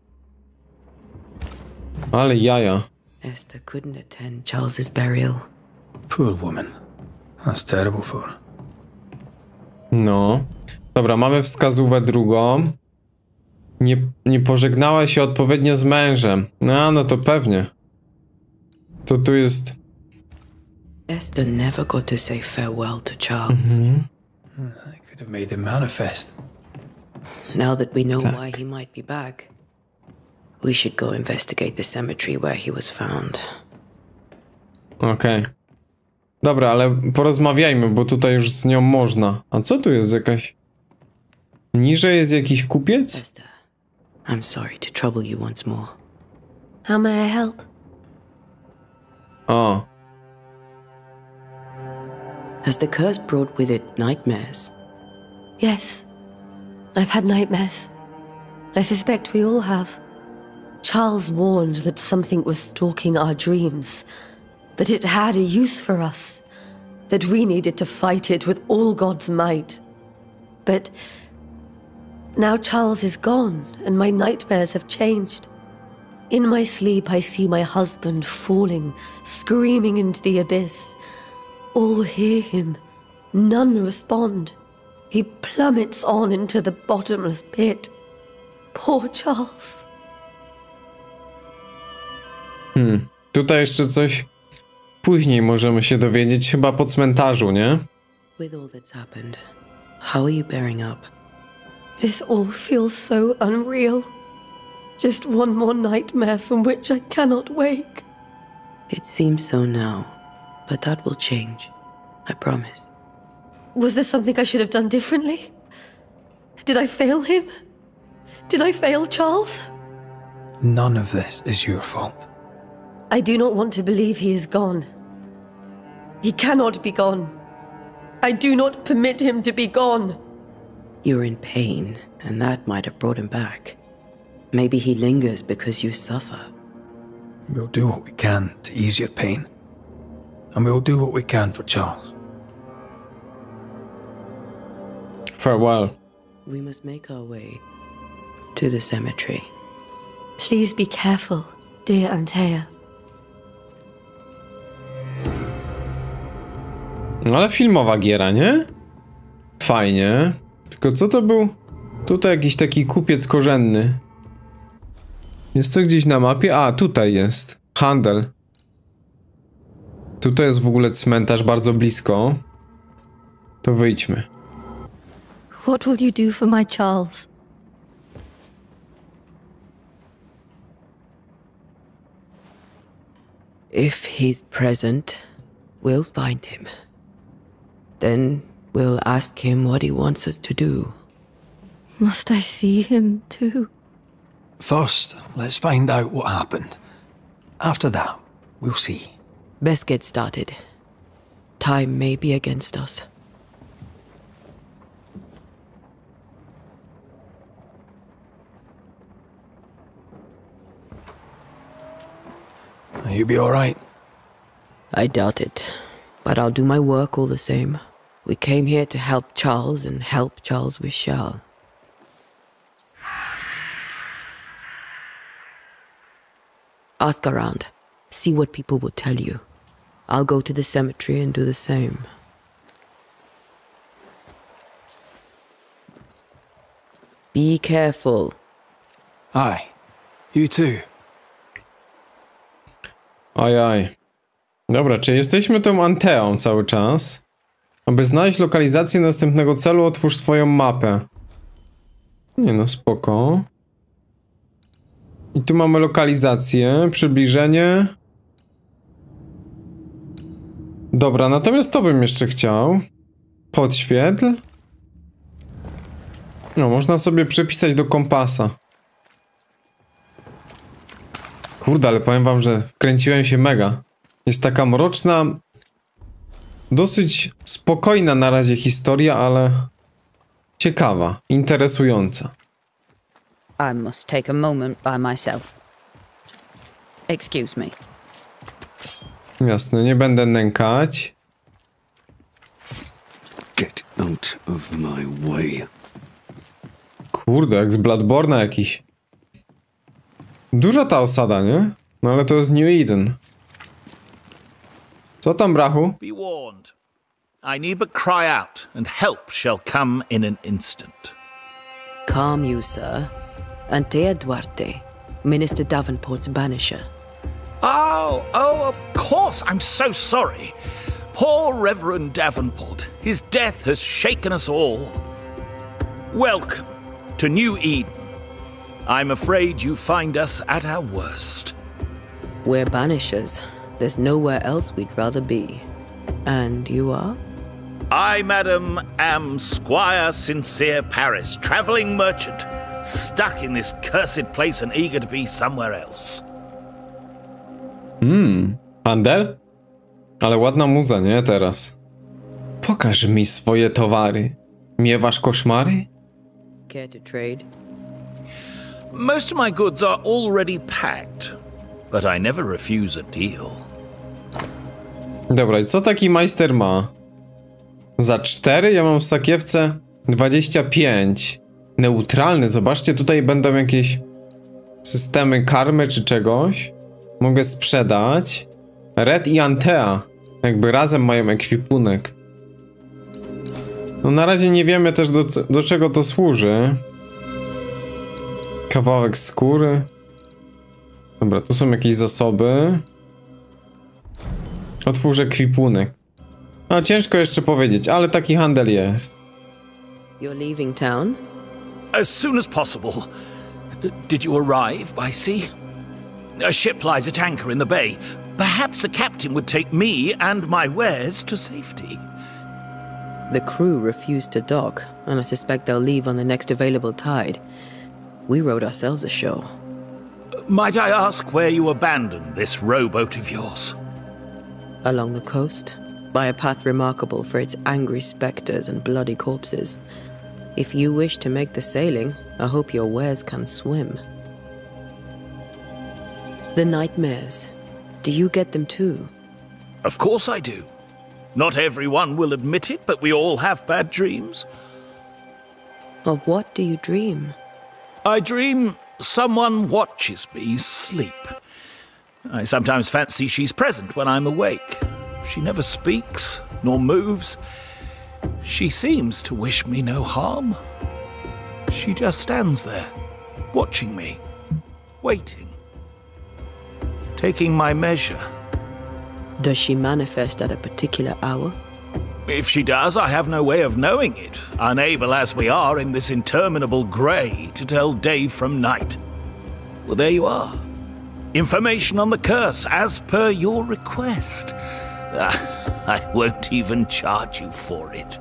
Ale jaja. Esther couldn't attend Charles's burial. Poor woman. That's terrible for her. No. Dobra, mamy wskazówkę drugą. Nie, nie pożegnała się odpowiednio z mężem. No, no to pewnie. To tu jest... Esther never got to say farewell to Charles. Mhm. I could have made him manifest. Now that we know Tak. why he might be back, we should go investigate the cemetery where he was found. Okej. Okay. Dobra, ale porozmawiajmy, bo tutaj już z nią można. A co tu jest jakaś... Niżej jest jakiś kupiec? Esther, I'm sorry to trouble you once more. How may I help? O. Has the curse brought with it nightmares? Yes. I've had nightmares. I suspect we all have. Charles warned that something was stalking our dreams, that it had a use for us, that we needed to fight it with all God's might. But now Charles is gone, and my nightmares have changed. In my sleep, I see my husband falling, screaming into the abyss. All hear him. None respond. He plummets on into the bottomless pit. Poor Charles. Hmm. Tutaj jeszcze coś później możemy się dowiedzieć, chyba po cmentarzu, nie? With all that's happened, how are you bearing up? This all feels so unreal. Just one more nightmare from which I cannot wake. It seems so now, but that will change. I promise. Was there something I should have done differently? Did I fail him? Did I fail Charles? None of this is your fault. I do not want to believe he is gone. He cannot be gone. I do not permit him to be gone. You're in pain, and that might have brought him back. Maybe he lingers because you suffer. We'll do what we can to ease your pain. And we'll do what we can for Charles. Farewell. We must make our way to the cemetery. Please be careful, dear Antea. No ale filmowa giera, nie? Fajnie. Tylko co to był? Tutaj jakiś taki kupiec korzenny. Jest to gdzieś na mapie? A, tutaj jest. Handel. Tutaj jest w ogóle cmentarz bardzo blisko. To wyjdźmy. What will you do for my Charles? If he's present, we'll find him. Then we'll ask him what he wants us to do. Must I see him too? First, let's find out what happened. After that, we'll see. Best get started. Time may be against us. You be all right? I doubt it, but I'll do my work all the same. We came here to help Charles and help Charles with Charles. Ask around. See what people will tell you. I'll go to the cemetery and do the same. Be careful. Aye. You too. Aj, aj. Dobra, czy jesteśmy tą Anteą cały czas? Aby znaleźć lokalizację następnego celu, otwórz swoją mapę. Nie no, spoko. I tu mamy lokalizację, przybliżenie. Dobra, natomiast to bym jeszcze chciał. Podświetl. No, można sobie przypisać do kompasa. Kurde, ale powiem wam, że wkręciłem się mega. Jest taka mroczna, dosyć spokojna na razie historia, ale ciekawa, interesująca. I must take a moment by myself. Excuse me. Jasne, nie będę nękać. Get out of my way. Kurde, jak z Bloodborne'a jakiś. Duża ta osada, nie? No ale to jest New Eden. Co tam, brachu? Be warned. I need but cry out, and help shall come in an instant. Calm you, sir. Antea Duarte, Minister Davenport's banisher. Oh, oh, of course. I'm so sorry. Poor Reverend Davenport. His death has shaken us all. Welcome to New Eden. I'm afraid you find us at our worst. We're banishers. There's nowhere else we'd rather be. And you are? I, madam, am Squire Sincere Paris, travelling merchant, stuck in this cursed place and eager to be somewhere else. Hmm, handel? Ale ładna muza, nie? Teraz. Pokaż mi swoje towary. Miewasz koszmary? Care to trade? Most of my goods are already packed, but I never refuse a deal. Dobra, i co taki majster ma? Za cztery? Ja mam w sakiewce dwadzieścia pięć. Neutralny, zobaczcie, tutaj będą jakieś systemy karmy czy czegoś. Mogę sprzedać. Red i Antea jakby razem mają ekwipunek. No na razie nie wiemy też do, do czego to służy. Kawałek skóry. Dobra, tu są jakieś zasoby. Otwórz ekwipunek. No ciężko jeszcze powiedzieć, ale taki handel jest. You're leaving town? As soon as possible. Did you arrive by sea? A ship lies at anchor in the bay. Perhaps a captain would take me and my wares to safety. The crew refused to dock, and I suspect they'll leave on the next available tide. We rowed ourselves ashore. Might I ask where you abandoned this rowboat of yours? Along the coast, by a path remarkable for its angry specters and bloody corpses. If you wish to make the sailing, I hope your wares can swim. The nightmares. Do you get them too? Of course I do. Not everyone will admit it, but we all have bad dreams. Of what do you dream? I dream someone watches me sleep. I sometimes fancy she's present when I'm awake. She never speaks, nor moves. She seems to wish me no harm. She just stands there, watching me, waiting, taking my measure. Does she manifest at a particular hour? If she does, I have no way of knowing it, unable as we are in this interminable grey to tell day from night. Well, there you are. Information on the curse as per your request. I won't even charge you for it.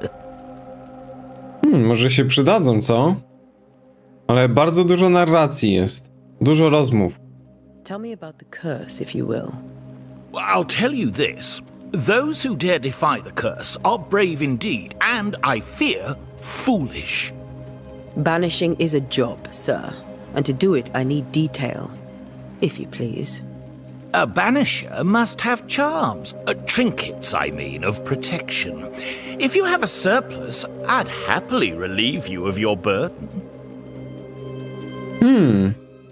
Hmm, może się przydadzą, co? Ale bardzo dużo narracji jest. Dużo rozmów. Tell me about the curse, if you will. I'll tell you this. Those who dare defy the curse are brave indeed, and, I fear, foolish. Banishing is a job, sir. And to do it, I need detail. If you please. A banisher must have charms. Uh, trinkets, I mean, of protection. If you have a surplus, I'd happily relieve you of your burden. Hmm.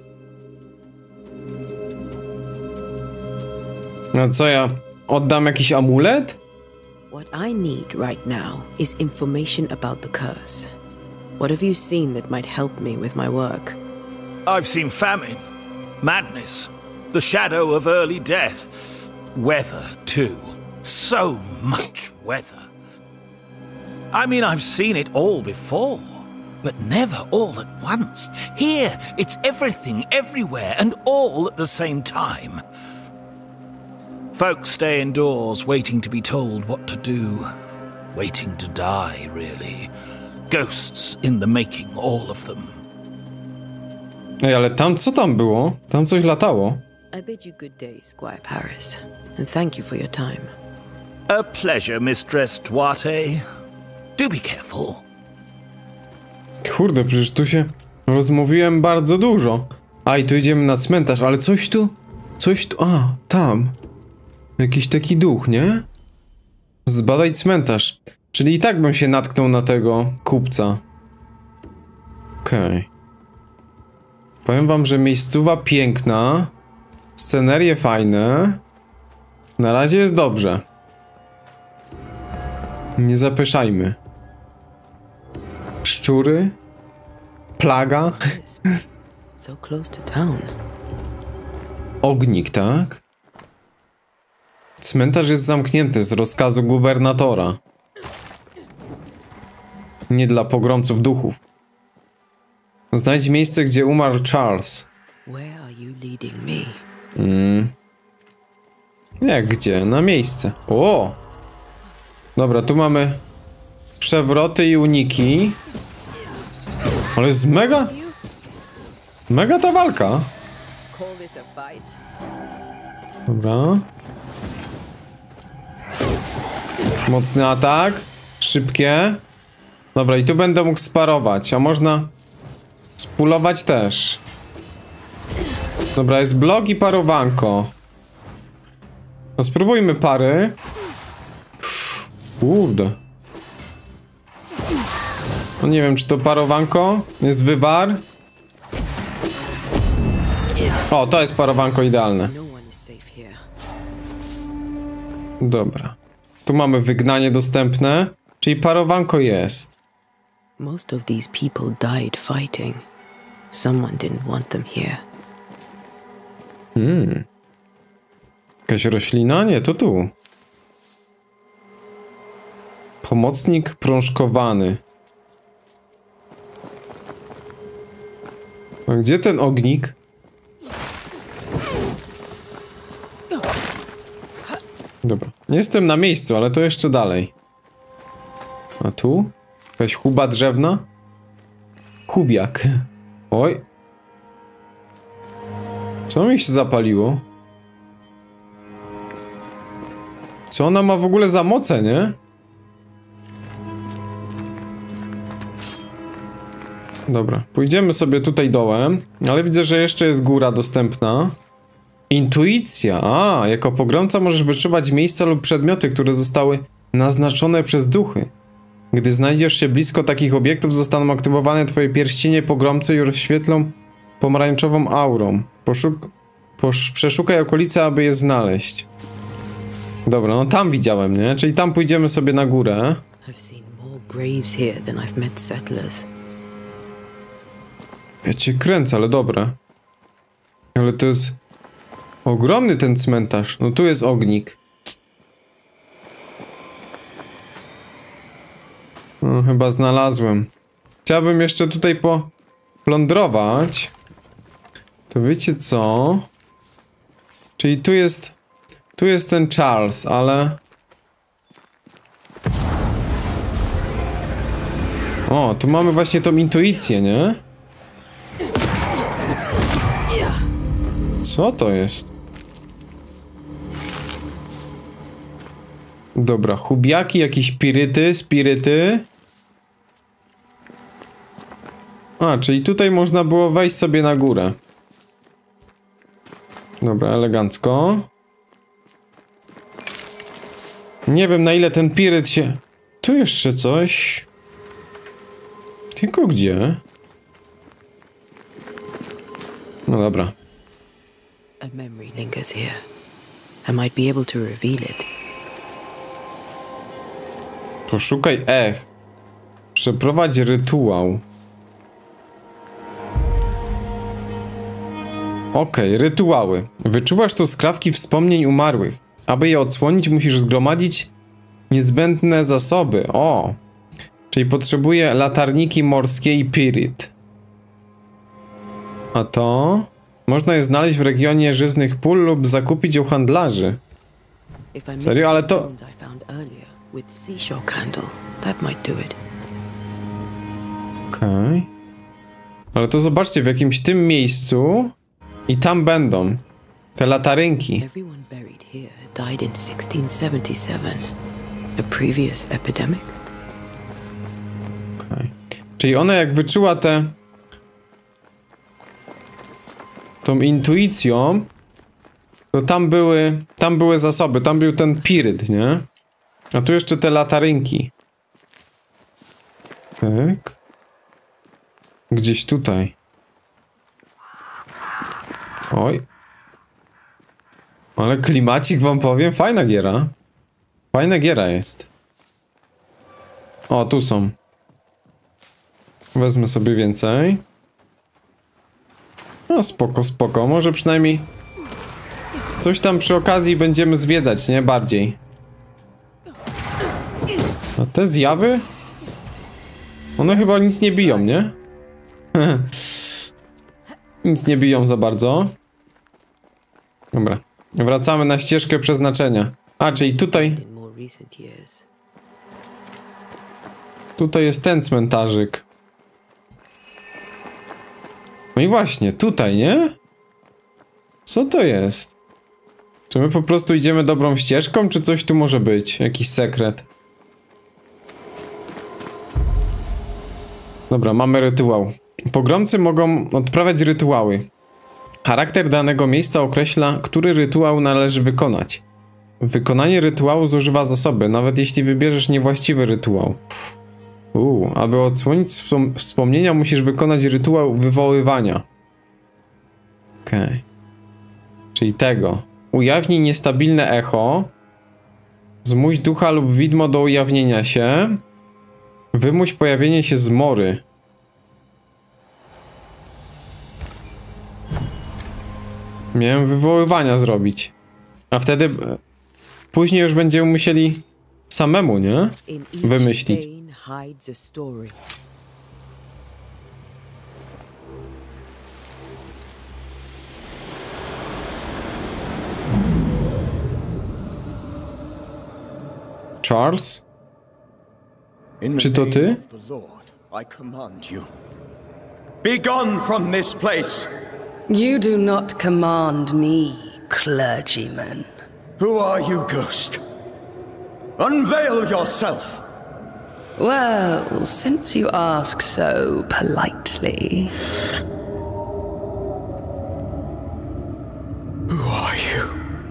No co ja? Oddam jakiś amulet? What I need right now is information about the curse. What have you seen that might help me with my work? I've seen famine, madness, the shadow of early death, weather too. So much weather. I mean, I've seen it all before, but never all at once. Here, it's everything, everywhere, and all at the same time. Folks stay indoors, waiting to be told what to do. Waiting to die, really. Ghosts in the making, all of them. Ej, ale tam, co tam było? Tam coś latało. I bid you good day, Squire Paris, and thank you for your time. A pleasure, Mistress Duarte. Do be careful. Kurde, przecież tu się rozmówiłem bardzo dużo. A, i tu idziemy na cmentarz, ale coś tu... Coś tu... A, tam. Jakiś taki duch, nie? Zbadaj cmentarz. Czyli i tak bym się natknął na tego kupca. Okej. Okay. Powiem wam, że miejscowa piękna. Scenerie fajne. Na razie jest dobrze. Nie zapeszajmy. Szczury? Plaga? So close to town. Ognik, tak? Cmentarz jest zamknięty z rozkazu gubernatora. Nie dla pogromców duchów. Znajdź miejsce, gdzie umarł Charles. Where are you leading me? Mm. Jak gdzie? Na miejsce. O! Dobra, tu mamy przewroty i uniki. Ale jest mega... Mega ta walka. Dobra. Mocny atak. Szybkie. Dobra, i tu będę mógł sparować, a można spulować też. Dobra, jest blok i parowanko. No spróbujmy pary. Kurde. No nie wiem, czy to parowanko. Jest wywar. O, to jest parowanko idealne. Dobra. Tu mamy wygnanie dostępne. Czyli parowanko jest. Most of these people died fighting. Someone didn't want them here. Hmm. Jakaś roślina? Nie, to tu. Pomocnik prążkowany. A gdzie ten ognik? Dobra. Nie jestem na miejscu, ale to jeszcze dalej. A tu? Jakaś chuba drzewna? Kubiak. Oj. Co mi się zapaliło? Co ona ma w ogóle za moce, nie? Dobra, pójdziemy sobie tutaj dołem, ale widzę, że jeszcze jest góra dostępna. Intuicja. A, jako pogromca możesz wyczuwać miejsca lub przedmioty, które zostały naznaczone przez duchy. Gdy znajdziesz się blisko takich obiektów, zostaną aktywowane twoje pierścienie pogromcy i rozświetlą pomarańczową aurą. Poszuk posz przeszukaj okolice, aby je znaleźć. Dobra, no tam widziałem, nie? Czyli tam pójdziemy sobie na górę. Ja cię kręcę, ale dobra. Ale to jest ogromny ten cmentarz. No tu jest ognik. chyba znalazłem. Chciałbym jeszcze tutaj poplądrować. To wiecie co? Czyli tu jest... Tu jest ten Charles, ale... O, tu mamy właśnie tą intuicję, nie? Co to jest? Dobra, hubiaki, jakieś piryty, spiryty. A, czyli tutaj można było wejść sobie na górę. Dobra, elegancko. Nie wiem, na ile ten piryt się... Tu jeszcze coś... Tylko gdzie? No dobra. A memory lingers here. I might be able to reveal it. Poszukaj ech. Przeprowadź rytuał. Okej, okay, rytuały. Wyczuwasz tu skrawki wspomnień umarłych. Aby je odsłonić, musisz zgromadzić niezbędne zasoby. O! Czyli potrzebuję latarniki morskie i piryt. A to? Można je znaleźć w regionie żyznych pól lub zakupić u handlarzy. Serio? Ale to... Okej. Okay. Ale to zobaczcie, w jakimś tym miejscu i tam będą te latarynki. Died in sixteen seventy-seven. A previous epidemic? Okay. Czyli ona jak wyczuła te... tą intuicją, to tam były... tam były zasoby, tam był ten piryt, nie? A tu jeszcze te latarynki. Tak. Gdzieś tutaj. Oj. Ale klimacik wam powiem, fajna giera. Fajna giera jest. O, tu są. Wezmę sobie więcej. No spoko, spoko. Może przynajmniej coś tam przy okazji będziemy zwiedzać, nie? Bardziej. A te zjawy? One chyba nic nie biją, nie? Nic nie biją za bardzo. Dobra. Wracamy na ścieżkę przeznaczenia. A, czyli tutaj... Tutaj jest ten cmentarzyk. No i właśnie, tutaj, nie? Co to jest? Czy my po prostu idziemy dobrą ścieżką, czy coś tu może być? Jakiś sekret? Dobra, mamy rytuał. Pogromcy mogą odprawiać rytuały. Charakter danego miejsca określa, który rytuał należy wykonać. Wykonanie rytuału zużywa zasoby, nawet jeśli wybierzesz niewłaściwy rytuał. Uuu, aby odsłonić wspom wspomnienia, musisz wykonać rytuał wywoływania. Okej. Okay. Czyli tego. Ujawnij niestabilne echo. Zmuś ducha lub widmo do ujawnienia się. Wymuś pojawienie się zmory. Miałem wywoływania zrobić. A wtedy... Później już będziemy musieli samemu, nie? Wymyślić. Charles? Czy to ty? Be gone from this place! You do not command me, clergyman. Who are you, ghost? Unveil yourself! Well, since you ask so politely... Who are you?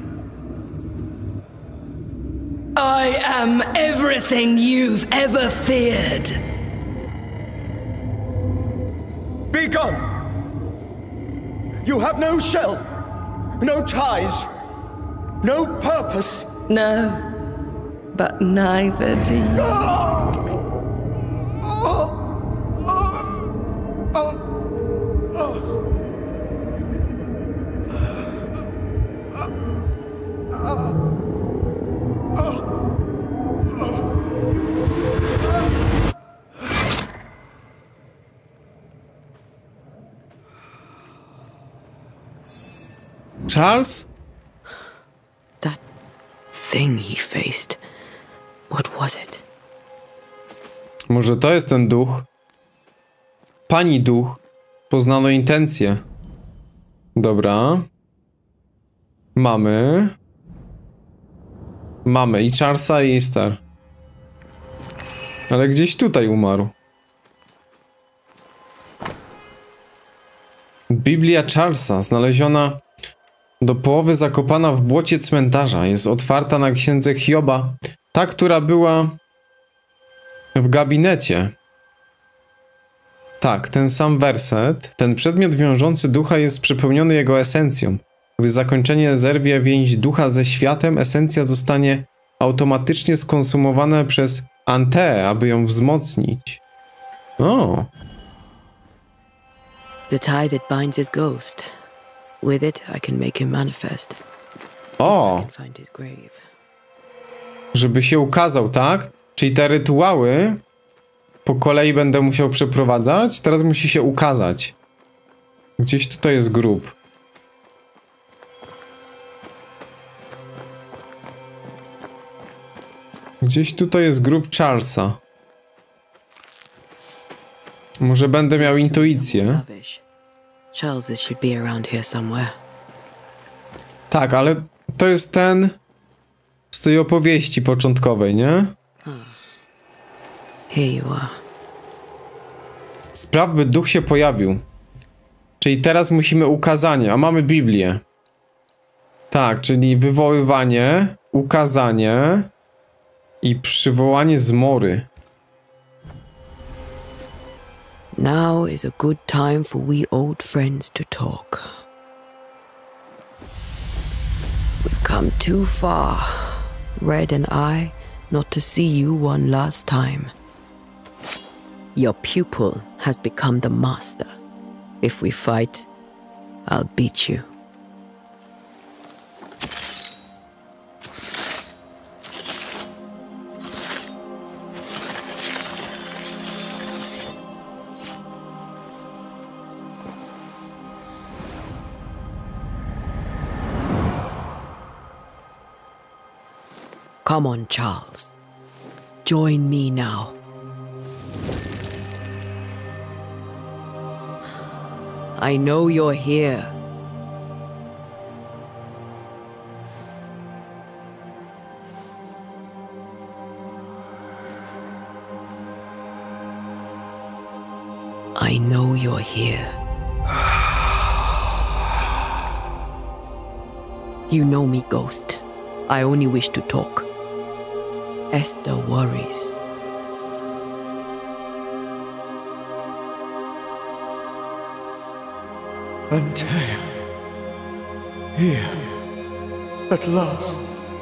I am everything you've ever feared. Be gone! You have no shell, no ties, no purpose. No, but neither do you. Charles? That thing he faced. What was it? Może to jest ten duch? Pani duch. Poznano intencje. Dobra. Mamy. Mamy i Charlesa i Easter. Ale gdzieś tutaj umarł. Biblia Charlesa, znaleziona do połowy zakopana w błocie cmentarza. Jest otwarta na księdze Hioba. Ta, która była w gabinecie. Tak, ten sam werset. Ten przedmiot wiążący ducha jest przepełniony jego esencją. Gdy zakończenie zerwie więź ducha ze światem, esencja zostanie automatycznie skonsumowana przez Anteę, aby ją wzmocnić. O. The tie that binds his ghost. With it, I can make him manifest. O. Find his grave. Żeby się ukazał, tak? Czyli te rytuały po kolei będę musiał przeprowadzać. Teraz musi się ukazać. Gdzieś tutaj jest grób. Gdzieś tutaj jest grób Charlesa. Może będę miał intuicję. Charles should be around here somewhere. Tak, ale to jest ten z tej opowieści początkowej, nie? Here you are. Spraw, by duch się pojawił. Czyli teraz musimy ukazanie, a mamy Biblię. Tak, czyli wywoływanie, ukazanie i przywołanie zmory. Now is a good time for we old friends to talk. We've come too far, Red and I, not to see you one last time. Your pupil has become the master. If we fight, I'll beat you. Come on, Charles. Join me now. I know you're here. I know you're here. You know me, Ghost. I only wish to talk. Esther worries. Antea. Here. At last.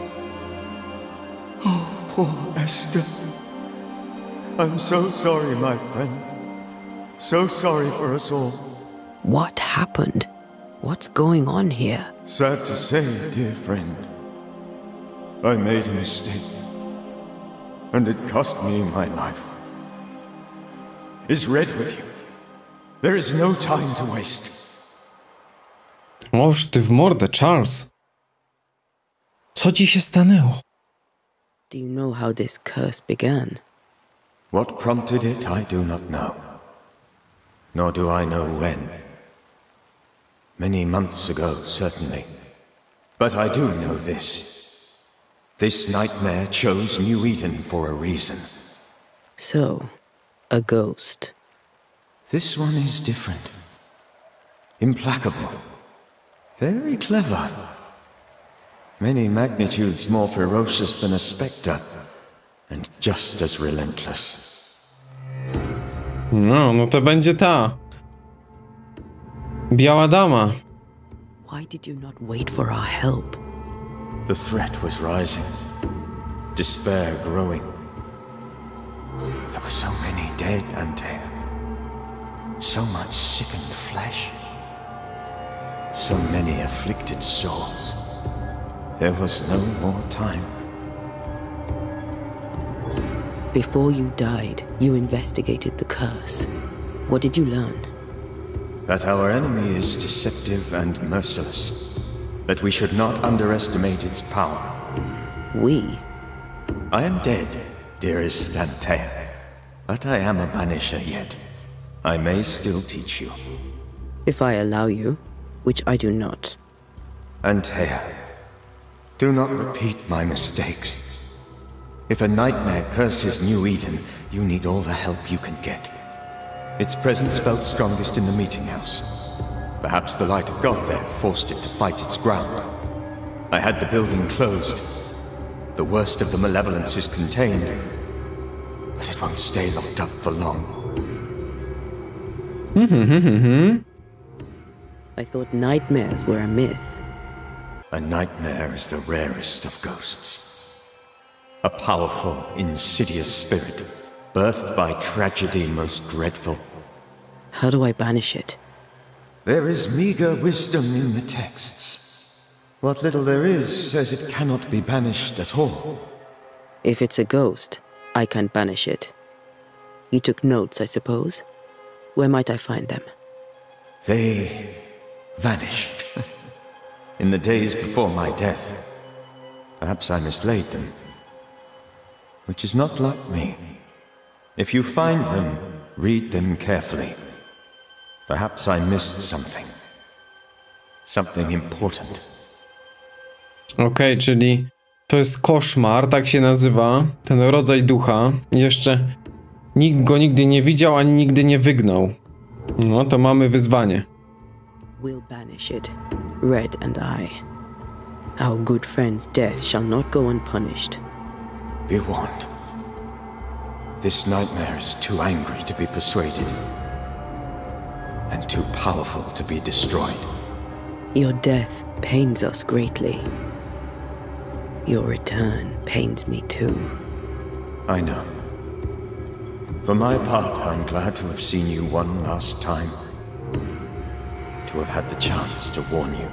Oh, poor Esther. I'm so sorry, my friend. So sorry for us all. What happened? What's going on here? Sad to say, dear friend. I made a mistake. And it cost me my life. Is Red with you? There is no time to waste. Oż ty w mordę, Charles. Co ci się stanęło? Do you know how this curse began? What prompted it, I do not know. Nor do I know when. Many months ago, certainly. But I do know this. This nightmare chose New Eden for a reason. So, a ghost. This one is different. Implacable. Very clever. Many magnitudes more ferocious than a spectre. And just as relentless. No, no to będzie ta. Biała dama. Why did you not wait for our help? The threat was rising. Despair growing. There were so many dead, Antea. So much sickened flesh. So many afflicted souls. There was no more time. Before you died, you investigated the curse. What did you learn? That our enemy is deceptive and merciless. but we should not underestimate its power. We? I am dead, dearest Antea, but I am a banisher yet. I may still teach you. If I allow you, which I do not. Antea, do not repeat my mistakes. If a nightmare curses New Eden, you need all the help you can get. Its presence felt strongest in the meeting house. Perhaps the light of God there forced it to fight its ground. I had the building closed. The worst of the malevolence is contained, but it won't stay locked up for long. I thought nightmares were a myth. A nightmare is the rarest of ghosts. A powerful, insidious spirit, birthed by tragedy most dreadful. How do I banish it? There is meager wisdom in the texts. What little there is says it cannot be banished at all. If it's a ghost, I can't banish it. You took notes, I suppose? Where might I find them? They vanished. In the days before my death. Perhaps I mislaid them. Which is not like me. If you find them, read them carefully. Perhaps I missed something. Something important. Okej, okay, czyli to jest koszmar, tak się nazywa, ten rodzaj ducha. Jeszcze nikt go nigdy nie widział, ani nigdy nie wygnał. No, to mamy wyzwanie. We'll banish it, Red and I. Our good friend's death shall not go unpunished. Be warned. This nightmare is too angry to be persuaded, and too powerful to be destroyed. Your death pains us greatly. Your return pains me too. I know. For my part, I'm glad to have seen you one last time. To have had the chance to warn you.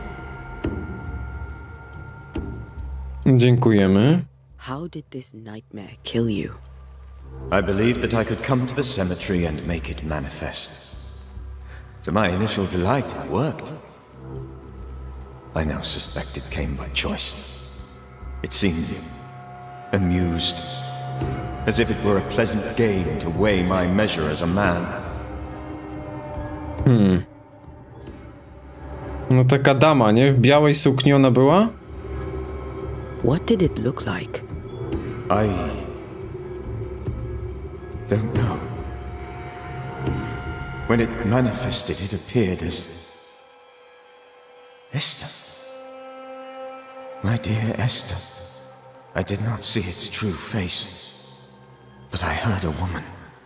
Dziękujemy. How did this nightmare kill you? I believed that I could come to the cemetery and make it manifest. To my initial delight, it worked. I now suspect it came by choice. It seemed amused, as if it were a pleasant game to weigh my measure as a man. Hmm. No taka dama, nie? W białej sukni ona była? What did it look like? I don't know. When it manifested, it appeared as Esther. My dear Esther. I did not see its true face, but I heard a woman.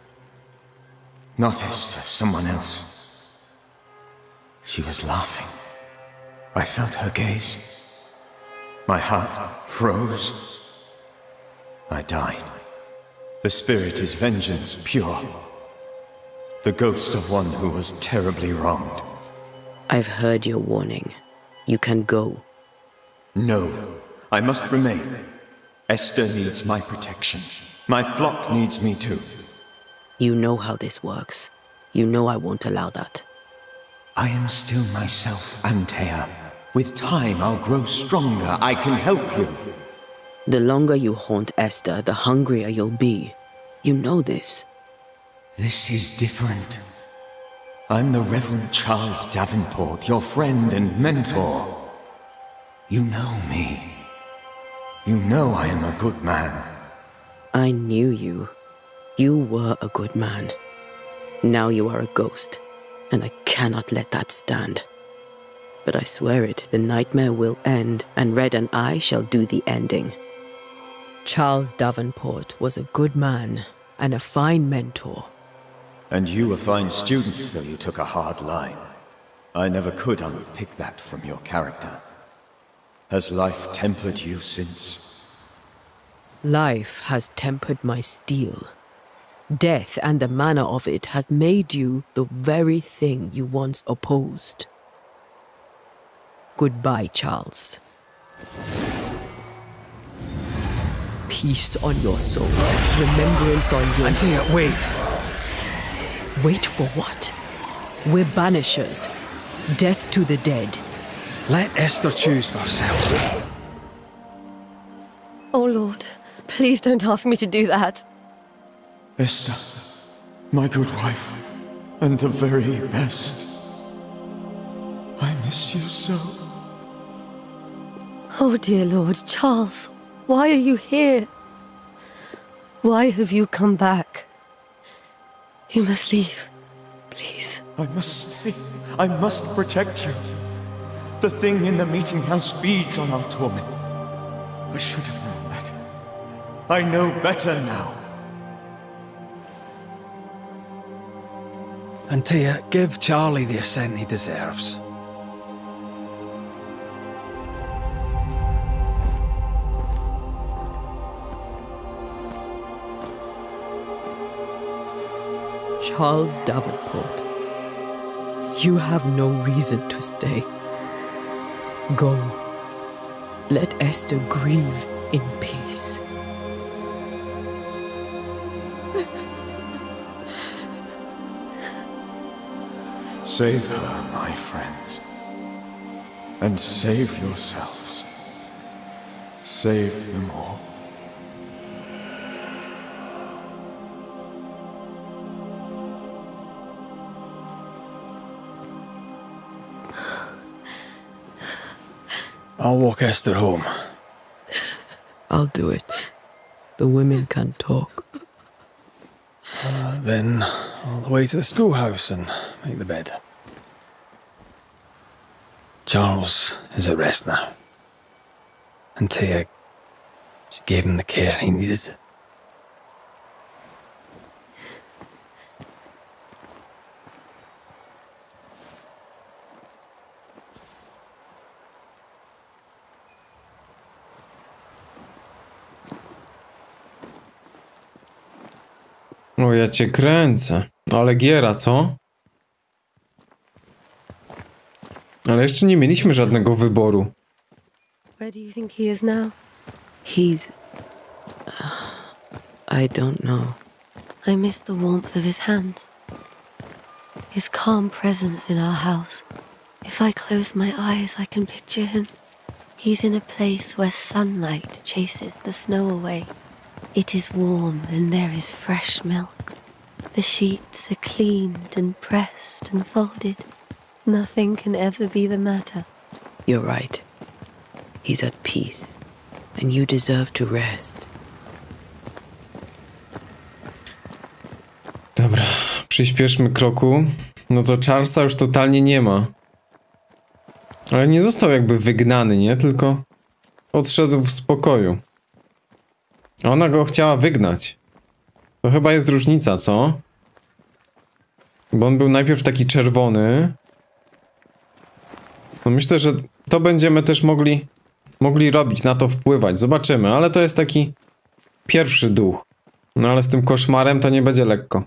Not Esther, someone else. She was laughing. I felt her gaze. My heart froze. I died. The spirit is vengeance pure. The ghost of one who was terribly wronged. I've heard your warning. You can go. No, I must remain. Esther needs my protection. My flock needs me too. You know how this works. You know I won't allow that. I am still myself, Antea. With time, I'll grow stronger. I can help you. The longer you haunt Esther, the hungrier you'll be. You know this. This is different. I'm the Reverend Charles Davenport, your friend and mentor. You know me. You know I am a good man. I knew you. You were a good man. Now you are a ghost, and I cannot let that stand. But I swear it, the nightmare will end, and Red and I shall do the ending. Charles Davenport was a good man and a fine mentor. And you a fine student, though you took a hard line. I never could unpick that from your character. Has life tempered you since? Life has tempered my steel. Death and the manner of it has made you the very thing you once opposed. Goodbye, Charles. Peace on your soul. Remembrance on your... Antea, wait. Wait for what? We're banishers. Death to the dead. Let Esther choose for herself. Oh, Lord, please don't ask me to do that. Esther, my good wife, and the very best. I miss you so. Oh, dear Lord, Charles, why are you here? Why have you come back? You must leave, please. I must stay. I must protect you. The thing in the meeting house feeds on our torment. I should have known better. I know better now. Antea, give Charlie the ascent he deserves. Charles Davenport, you have no reason to stay. Go. Let Esther grieve in peace. Save her, my friends. And save yourselves. Save them all. I'll walk Esther home. I'll do it. The women can talk. Uh, then, all the way to the schoolhouse and make the bed. Charles is at rest now. Antea, she gave him the care he needed. O, ja cię kręcę. Ale giera, co? Ale jeszcze nie mieliśmy żadnego wyboru. Where do you think he is now? He's... I don't know. I miss the warmth of his hands. His calm presence in our house. If I close my eyes, I can picture him. He's in a place where sunlight chases the snow away. It is warm and there is fresh milk. The sheets are cleaned and pressed and folded. Nothing can ever be the matter. You're right. He's at peace. And you deserve to rest. Dobra, przyspieszmy kroku. No to Charlesa już totalnie nie ma. Ale nie został jakby wygnany, nie? Tylko odszedł w spokoju. Ona go chciała wygnać. To chyba jest różnica, co? Bo on był najpierw taki czerwony. No myślę, że to będziemy też mogli mogli robić, na to wpływać. Zobaczymy, ale to jest taki pierwszy duch. No ale z tym koszmarem to nie będzie lekko.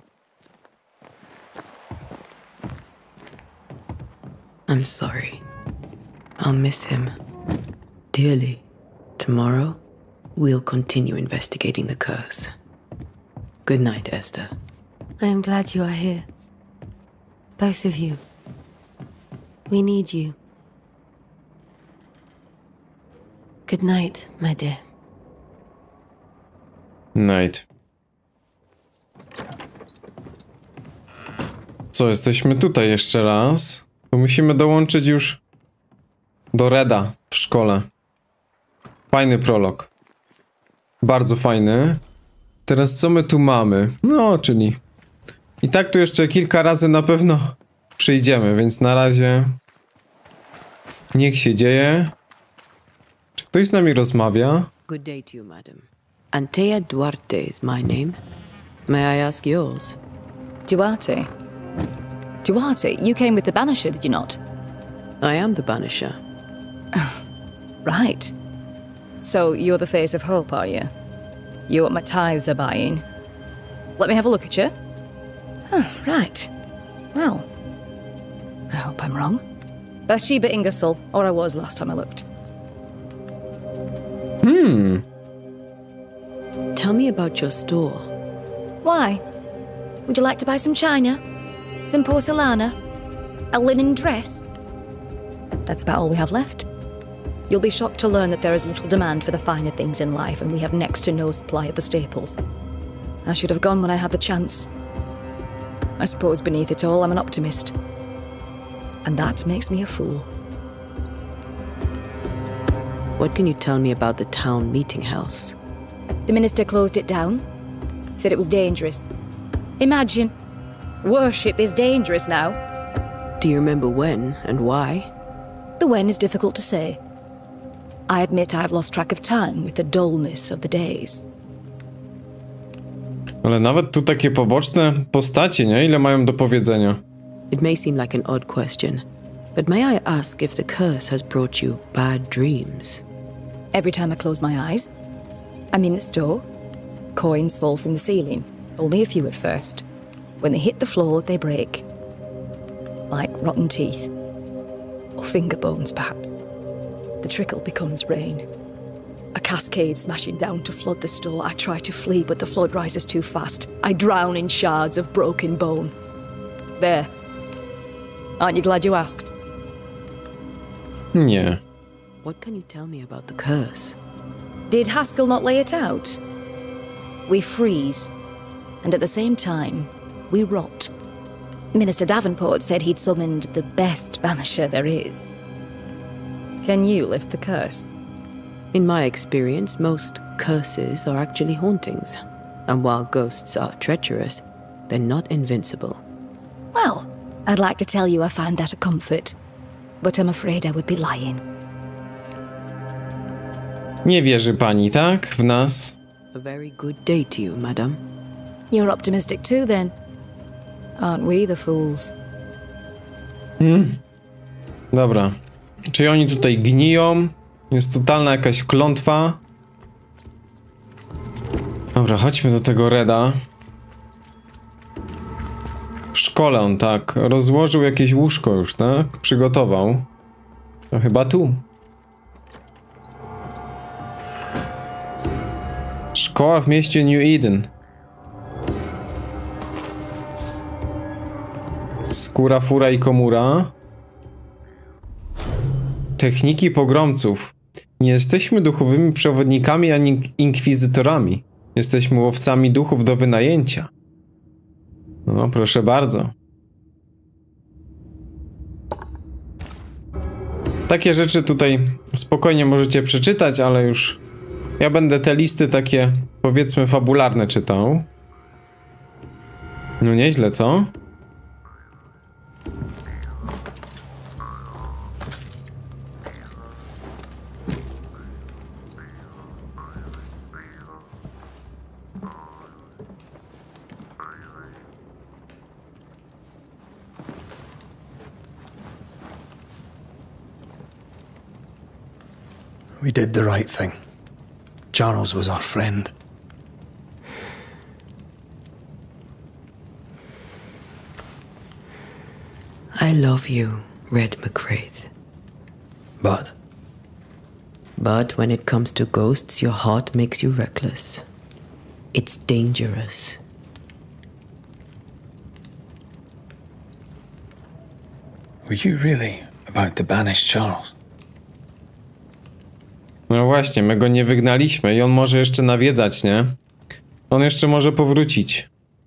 I'm sorry. I'll miss him dearly. Tomorrow, we'll continue investigating the curse. Good night, Esther. I am glad you are here. Both of you. We need you. Good night, my dear. Night. Co, jesteśmy tutaj jeszcze raz? To musimy dołączyć już do Reda w szkole. Fajny prolog. Bardzo fajny. Teraz co my tu mamy? No, czyli... I tak tu jeszcze kilka razy na pewno przyjdziemy, więc na razie... Niech się dzieje. Czy ktoś z nami rozmawia? Good day to you, madam. Antea Duarte is my name. May I ask yours? Duarte? Duarte, you came with the Banisher, did you not? I am the Banisher. Right. So you're the face of hope, are you? You're what my tithes are buying. Let me have a look at you. Oh, right. Well, I hope I'm wrong. Bathsheba Ingersoll, or I was last time I looked. Hmm. Tell me about your store. Why? Would you like to buy some china? Some porcelana? A linen dress? That's about all we have left. You'll be shocked to learn that there is little demand for the finer things in life, and we have next to no supply of the staples. I should have gone when I had the chance. I suppose beneath it all, I'm an optimist. And that makes me a fool. What can you tell me about the town meeting house? The minister closed it down. Said it was dangerous. Imagine. Worship is dangerous now. Do you remember when and why? The when is difficult to say. I admit I've lost track of time with the dullness of the days. Ale nawet tu takie poboczne postacie, nie? Ile mają do powiedzenia? It may seem like an odd question, but may I ask if the curse has brought you bad dreams? Every time I close my eyes, I'm in this door. Coins fall from the ceiling, only a few at first. When they hit the floor, they break. Like rotten teeth. Or finger bones, perhaps. The trickle becomes rain. A cascade smashing down to flood the store. I try to flee, but the flood rises too fast. I drown in shards of broken bone. There. Aren't you glad you asked? Nie. What can you tell me about the curse? Did Haskell not lay it out? We freeze, and at the same time, we rot. Minister Davenport said he'd summoned the best banisher there is. Can you lift the curse? In my experience, most curses are actually hauntings. And while ghosts are treacherous, they're not invincible. Well, I'd like to tell you I find that a comfort, but I'm afraid I would be lying. Nie wierzy pani, tak? W nas? A very good day to you, madam. You're optimistic too, then. Aren't we the fools? Hmm. Dobra. Czy oni tutaj gniją? Jest totalna jakaś klątwa. Dobra, chodźmy do tego Reda. W szkole on tak rozłożył jakieś łóżko już, tak? Przygotował. No chyba tu. Szkoła w mieście New Eden. Skóra, fura i komura. Techniki pogromców. Nie jesteśmy duchowymi przewodnikami ani inkwizytorami. Jesteśmy łowcami duchów do wynajęcia. No, proszę bardzo. Takie rzeczy tutaj spokojnie możecie przeczytać, ale już ja będę te listy takie, powiedzmy, fabularne czytał. No nieźle, co? We did the right thing. Charles was our friend. I love you, Red McCraith. But? But when it comes to ghosts, your heart makes you reckless. It's dangerous. Were you really about to banish Charles? No właśnie, my go nie wygnaliśmy i on może jeszcze nawiedzać, nie? On jeszcze może powrócić.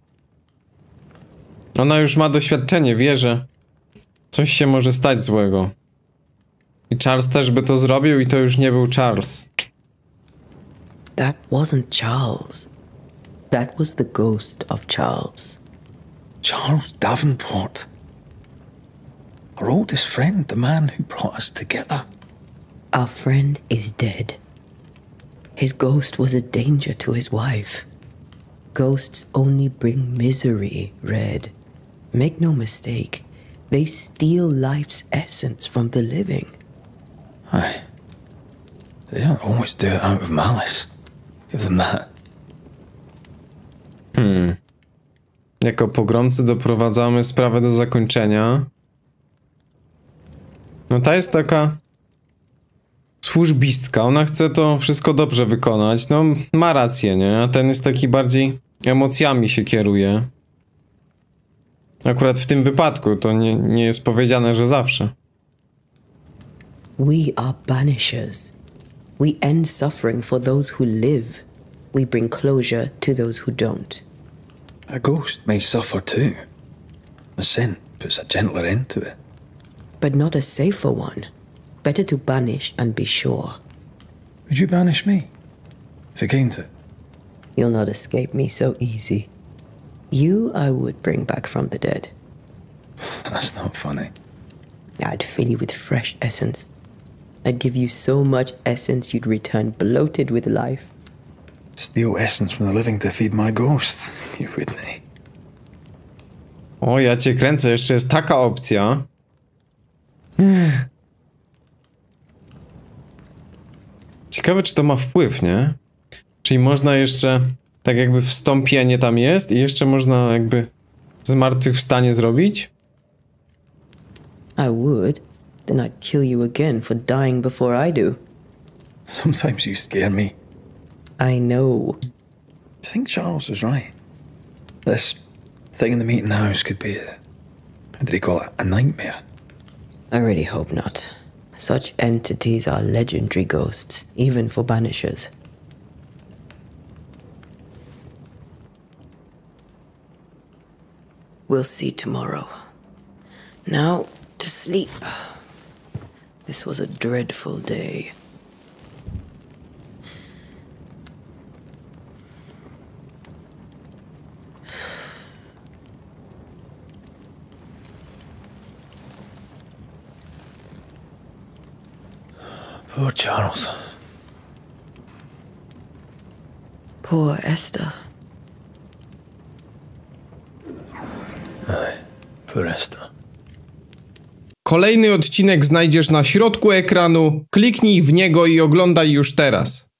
Ona już ma doświadczenie, wie, że coś się może stać złego. I Charles też by to zrobił i to już nie był Charles. That wasn't Charles. That was the ghost of Charles. Charles Davenport. Our oldest friend, the man who brought us together. Our friend is dead. His ghost was a danger to his wife. Ghosts only bring misery, Red. Make no mistake, they steal life's essence from the living. Aye. They don't always do it out of malice. Give them that. Hmm. Jako pogromcy doprowadzamy sprawę do zakończenia. No ta jest taka służbistka, ona chce to wszystko dobrze wykonać, no ma rację, nie? A ten jest taki bardziej emocjami się kieruje. Akurat w tym wypadku to nie, nie jest powiedziane, że zawsze. We are banishers. We end suffering for those who live. We bring closure to those who don't. A ghost may suffer too. A sin puts a gentler end to it. But not a safer one. Better to banish and be sure. Would you banish me? If it came to it? You'll not escape me so easy. You I would bring back from the dead. That's not funny. I'd fill you with fresh essence. I'd give you so much essence you'd return bloated with life. Steal essence from the living to feed my ghost. You wouldn't. O, ja cię kręcę, jeszcze jest taka opcja. Ciekawe, czy to ma wpływ, nie? Czyli można jeszcze, tak jakby wstąpienie tam jest i jeszcze można jakby zmartwychwstanie zrobić? I would. Then I'd kill you again for dying before I do. Sometimes you scare me. I know. I think Charles was right. This thing in the meeting house could be a, how did he call it? A nightmare. I really hope not. Such entities are legendary ghosts, even for banishers. We'll see tomorrow. Now, to sleep. This was a dreadful day. Poor Charles. Poor Esther. Aye, poor Esther. Kolejny odcinek znajdziesz na środku ekranu. Kliknij w niego i oglądaj już teraz.